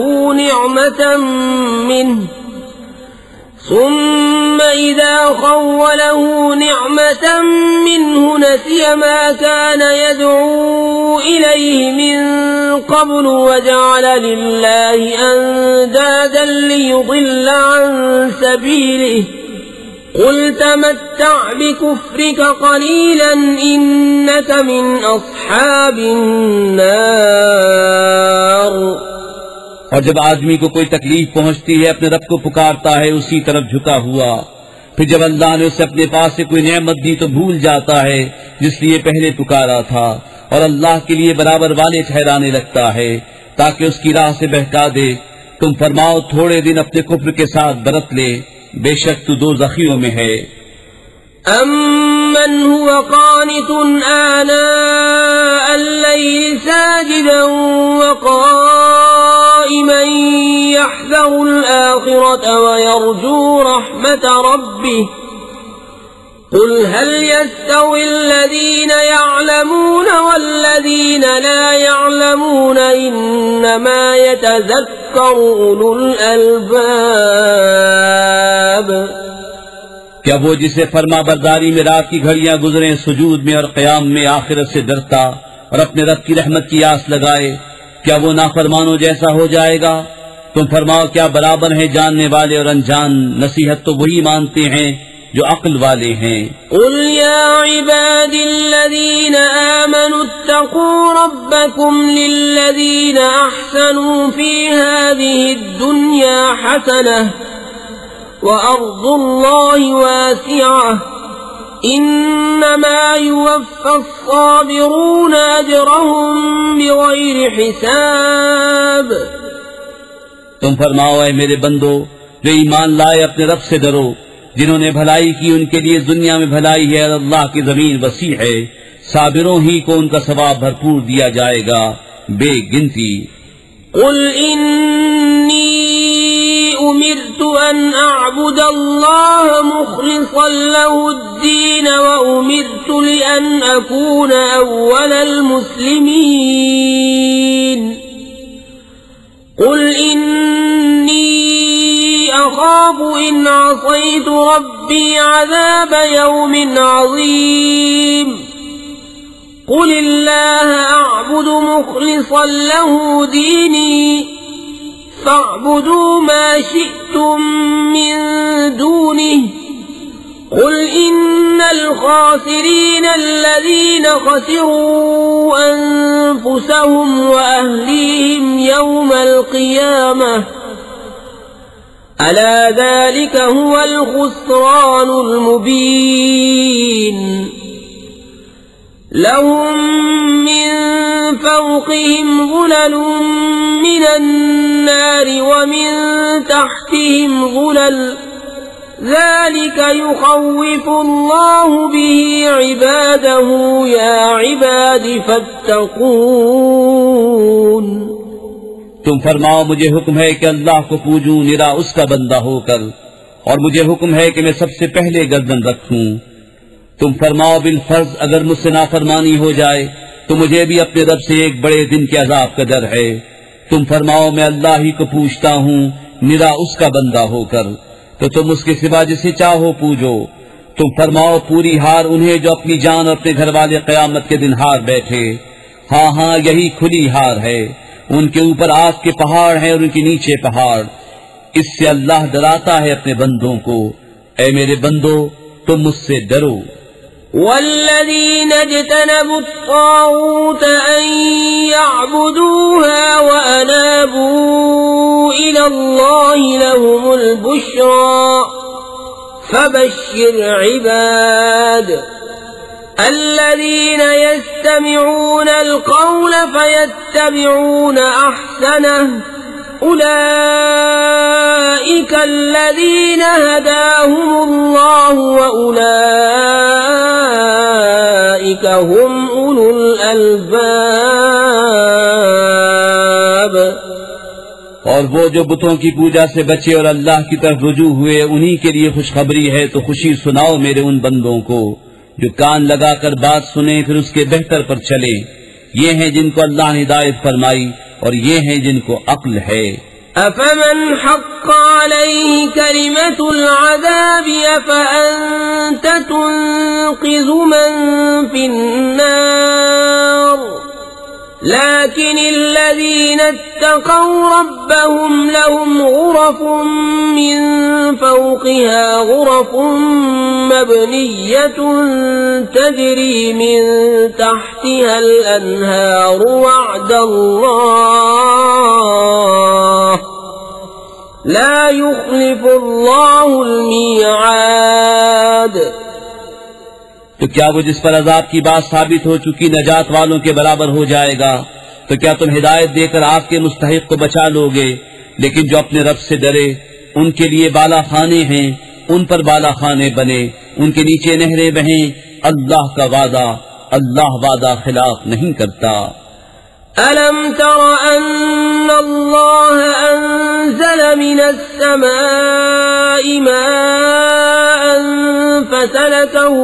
Speaker 1: نِعْمَةً مِّنْهُ نَسِيَ مَا كَانَ يَدْعُو إِلَيْهِ مِن قَبْلُ وَجَعَلَ لِلَّهِ أَندَادًا لِّيُضِلَّ عَن سَبِيلِهِ قُلْ تَمَتَّعْ بِكُفْرِكَ قَلِيلًا إِنَّكَ مِنْ أَصْحَابِ النَّارِ।
Speaker 2: और जब आदमी को कोई तकलीफ पहुंचती है अपने रब को पुकारता है उसी तरफ झुका हुआ। फिर जब अल्लाह ने उसे अपने पास से कोई नेमत दी तो भूल जाता है जिसलिए पहले पुकारा था, और अल्लाह के लिए बराबर वाले ठहराने लगता है ताकि उसकी राह से बहका दे। तुम फरमाओ थोड़े दिन अपने कुफ्र के साथ बरत ले, बेशक तू दोज़खियों में है।
Speaker 1: أَمَّنْ هُوَ قَانِتٌ آنَاءَ اللَّيْلِ سَاجِدًا وَقَائِمًا يَحْذَرُ الْآخِرَةَ وَيَرْجُو رَحْمَةَ رَبِّهِ قُلْ هَلْ يَسْتَوِي الَّذِينَ يَعْلَمُونَ وَالَّذِينَ لَا يَعْلَمُونَ إِنَّمَا يَتَذَكَّرُ أُولُو الْأَلْبَابِ।
Speaker 2: क्या वो जिसे फरमा बरदारी में रात की घड़ियां गुजरें सुजूद में और क़याम में आखिरत से डरता और अपने रब की रहमत की आस लगाए, क्या वो नाफरमानों जैसा हो जाएगा? तुम फरमाओ, क्या बराबर है जानने वाले और अनजान? नसीहत तो वही मानते हैं जो अक्ल वाले हैं।
Speaker 1: कुल या इबादिल्लज़ीना आमनु इत्तक़ू रब्बकुम लिल्लज़ीना अहसनू फी हाज़िहि दुन्या हसनह व अर्ज़ुल्लाहि वासिअह इन्नमा युवफ़्फ़स-साबिरूना अजरहुम बिग़ैरि हिसाब।
Speaker 2: तुम फरमाओ, ऐ मेरे बंदो जो ईमान लाए, अपने रब से डरो। जिन्होंने भलाई की उनके लिए दुनिया में भलाई है और अल्लाह की जमीन वसी है। साबिरों ही को उनका सवाब भरपूर दिया जाएगा बेगिनती।
Speaker 1: कुल इन्नी उमिरतु अन अअबुदल्लाह मुखलिसन लहुद्दीन व उमिरतु लिअन अकून अव्वलल मुस्लिमीन। कुल इन्नी अखाफु इन असैतु रब्बी अज़ाब यौमिन अज़ीम। कुलिल्लाह अअबुदु मुखलिसन लहु दीनी फ़अबुदू मा शिअ्तुम मिन दूनिह। कुल इन्नल खासिरीन अल्लज़ीना खसिरू अन्फुसहुम व अहलीहिम यौमल क़ियामह अला ज़ालिका हुवल खुस्रानुल मुबीन। लहुम मिन फ़ौक़िहिम ज़ुललुम मिनन नारि व मिन तहतिहिम ज़ुलल ज़ालिका युख़व्विफ़ुल्लाहु बिही इबादहु या इबादी फ़त्तक़ून।
Speaker 2: तुम फरमाओ, मुझे हुक्म है कि अल्लाह को पूजूं निरा उसका बंदा होकर, और मुझे हुक्म है कि मैं सबसे पहले गर्दन रखूं। तुम फरमाओ, बिल फर्ज अगर मुझसे नाफरमानी हो जाए तो मुझे भी अपने रब से एक बड़े दिन के अजाब का डर है। तुम फरमाओ, मैं अल्लाह ही को पूछता हूँ निरा उसका बंदा होकर, तो तुम उसके सिवा जिसे चाहो पूजो। तुम फरमाओ, पूरी हार उन्हें जो अपनी जान और अपने घर वाले क़यामत के दिन हार बैठे। हाँ हाँ, यही खुली हार है। उनके ऊपर आग के पहाड़ हैं और उनके नीचे पहाड़। इससे अल्लाह डराता है अपने बंदों को। ऐ मेरे बंदो, तुम मुझसे डरो।
Speaker 1: वल्लज़ीन इज्तनबु त्ताग़ूत अन यअबुदूहा व अनाबू इलल्लाहि लहुमुल बुश्रा फबश्शिर इबाद। الذين يستمعون القول فيتبعون أحسنه أولئك الذين هداهم الله وأولئك هم أولو الألباب।
Speaker 2: और वो जो बुतों की पूजा से बचे और अल्लाह की तरफ रुजू हुए, उन्हीं के लिए खुशखबरी है। तो खुशी सुनाओ मेरे उन बंदों को जो कान लगाकर बात सुने फिर उसके बेहतर पर चले। ये हैं जिनको अल्लाह ने हिदायत फरमाई और ये हैं जिनको अक्ल है।
Speaker 1: अफमन हक़्क़ अलैहि कलिमतुल अज़ाबि अफ़अन्त तुन्क़िज़ु मन फ़िन्नार। लाकिनिल्लज़ीना इत्तक़व रब्बहुम लहुम ग़ुरफ़ुम मिन फ़ौक़िहा ग़ुरफ़ुम मबनिय्यतुन तजरी मिन तहतिहल अन्हार वअदल्लाह ला युख़्लिफ़ुल्लाहुल मीआद।
Speaker 2: तो क्या वो जिस पर अजाब की बात साबित हो चुकी नजात वालों के बराबर हो जाएगा? तो क्या तुम हिदायत देकर आग के मुस्तहिक को बचा लोगे? लेकिन जो अपने रब से डरे उनके लिए बाला खाने हैं, उन पर बाला खाने बने, उनके नीचे नहरें बहें। अल्लाह का वादा, अल्लाह वादा खिलाफ नहीं करता।
Speaker 1: अलम तर अन्नल्लाह अंज़ल मिनस समाई माअन फसलकहु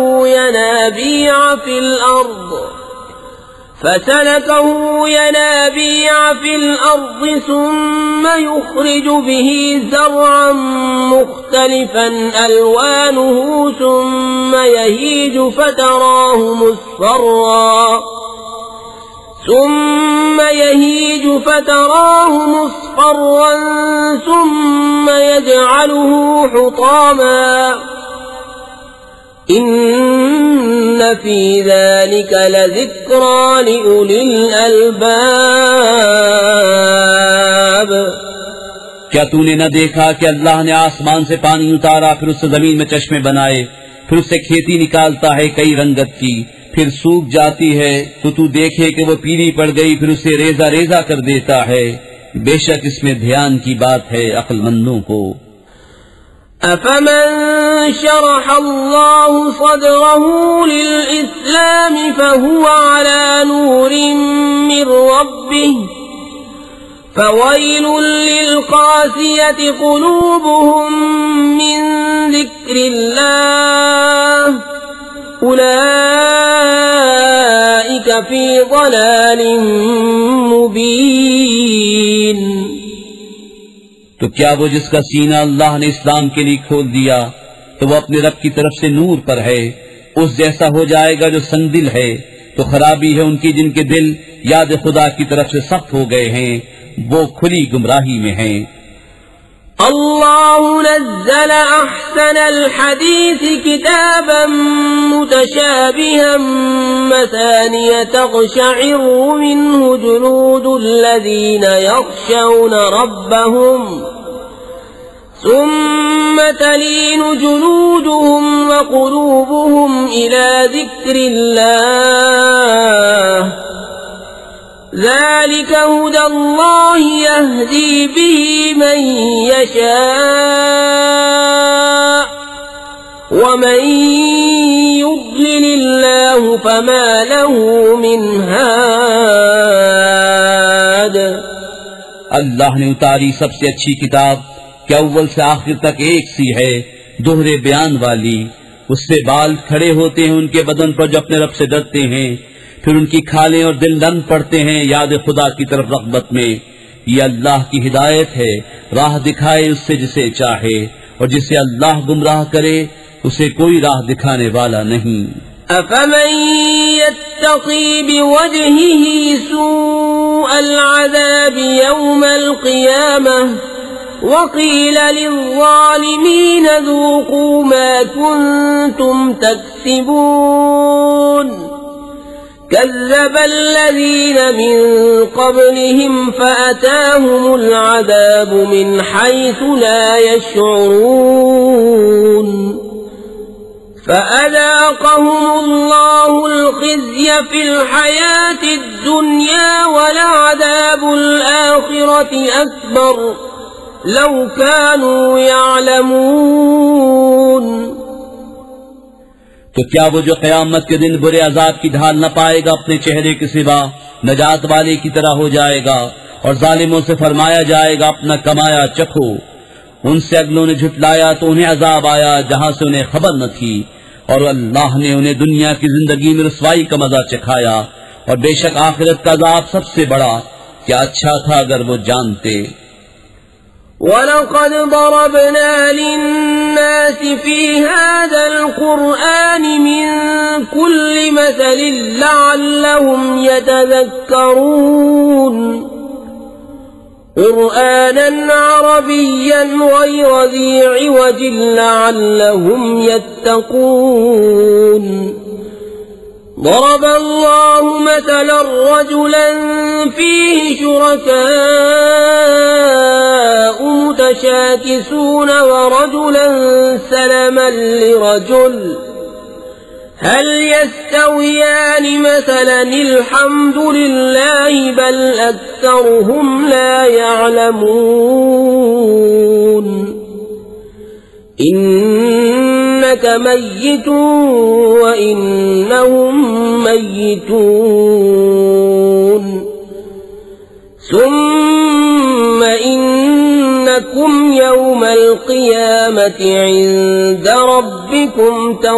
Speaker 1: यनाबीअ फिल अर्द सुम्म युख़्रिज बिही ज़रअन मुख्तलिफ़न अलवानुहु सुम्म यहीज ثم يهيج فتراه مصفرا ثم يجعله حطاما إن في ذلك لذكرى لأولي الألباب
Speaker 2: क्या तूने न देखा कि अल्लाह ने आसमान से पानी उतारा, फिर उससे जमीन में चश्मे बनाए, फिर उससे खेती निकालता है कई रंगत की, फिर सूख जाती है तो तू देखे कि वो पीली पड़ गई, फिर उसे रेजा रेजा कर देता है। बेशक इसमें ध्यान की बात है अक्लमंदों को।
Speaker 1: अफमन शरह अल्लाहु सदरहु लिल-इस्लाम फहुवा अला नूरिन मिन रब्बिह फवैलुल लिल-क़ासियति क़ुलूबुहुम मिन ज़िक्रिल्लाह उलाइक फी ज़लालिन मुबीन।
Speaker 2: तो क्या वो जिसका सीना अल्लाह ने इस्लाम के लिए खोल दिया तो वो अपने रब की तरफ से नूर पर है, उस जैसा हो जाएगा जो संगदिल है। तो खराबी है उनकी जिनके दिल याद खुदा की तरफ से सख्त हो गए हैं, वो खुली गुमराही में हैं।
Speaker 1: अल्लाहु नज़्ज़ल अहसनल हदीस किताबन मुतशाबिहन मसानिय तक़शइरु मिन्हु जुलूदुल लज़ीना यख़शौना रब्बहुम सुम्मा तलीनु जुलूदुहुम व क़ुलूबुहुम इला ज़िक्रिल्लाह ذلك هدى الله يهدي به من يشاء ومن يضلل الله فما له من هاد।
Speaker 2: अल्लाह ने उतारी सबसे अच्छी किताब क्या अव्वल से आखिर तक एक सी है, दोहरे बयान वाली। उससे बाल खड़े होते हैं उनके बदन पर जो अपने रब से डरते हैं, फिर उनकी खालें और दिल नम पड़ते हैं याद खुदा की तरफ रग़बत में। ये अल्लाह की हिदायत है, राह दिखाए उससे जिसे चाहे, और जिसे अल्लाह गुमराह करे उसे कोई राह दिखाने वाला नहीं।
Speaker 1: अफमन यत्तक़ी बिवजहिही सूअल अज़ाब यौमल क़ियामह वक़ील लिज़्ज़ालिमीन ज़ूक़ू मा कुन्तुम तक्सिबून। كذب الذين من قبلهم فأتاهم العذاب من حيث لا يشعرون فأذاقهم الله الخزي في الحياة الدنيا ولعذاب الآخرة أكبر لو كانوا يعلمون।
Speaker 2: तो क्या वो जो क़यामत के दिन बुरे अजाब की ढाल न पाएगा अपने चेहरे के सिवा नजात वाले की तरह हो जाएगा, और जालिमों से फरमाया जाएगा अपना कमाया चखो। उनसे अगलों ने झुटलाया तो उन्हें अजाब आया जहां से उन्हें खबर न थी, और अल्लाह ने उन्हें दुनिया की जिंदगी में रुसवाई का मजा चखाया, और बेशक आखिरत का अजाब सबसे बड़ा। क्या अच्छा था अगर वो जानते।
Speaker 1: वलक़द ضربنا للناس في هذا القرآن من كل مثل لعلهم يتذكرون قرآنا عربيا غير ذي عوج لعلهم يتقون ضرب الله مثلا رجلا فيه شركاء متشاكسون ورجلا سلما لرجل هل يستويان مثلا الحمد لله بل أكثرهم لا يعلمون إنك ميت وإنهم ميتون ثم إنكم يوم القيامة عند ربكم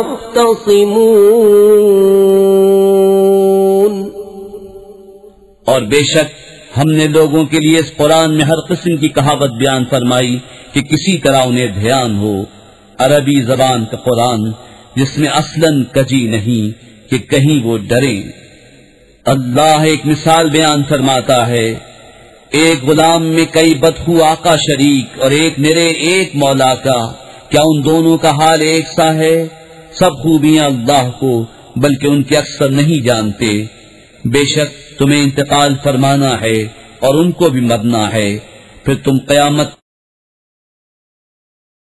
Speaker 1: تختصمون।
Speaker 2: और बेशक हमने लोगों के लिए इस कुरान में हर किस्म की कहावत बयान फरमाई कि किसी तरह उन्हें ध्यान हो। अरबी जबान का कुरान जिसमें असलन कजी नहीं कि कहीं वो डरें। अल्लाह एक मिसाल बयान फरमाता है, एक गुलाम में कई बदखू आका शरीक और एक निरे एक मौला का, क्या उन दोनों का हाल एक सा है? सब खूबियां अल्लाह को, बल्कि उनके अक्सर नहीं जानते। बेशक तुम्हें इंतकाल फरमाना है और उनको भी मरना है, फिर तुम क़यामत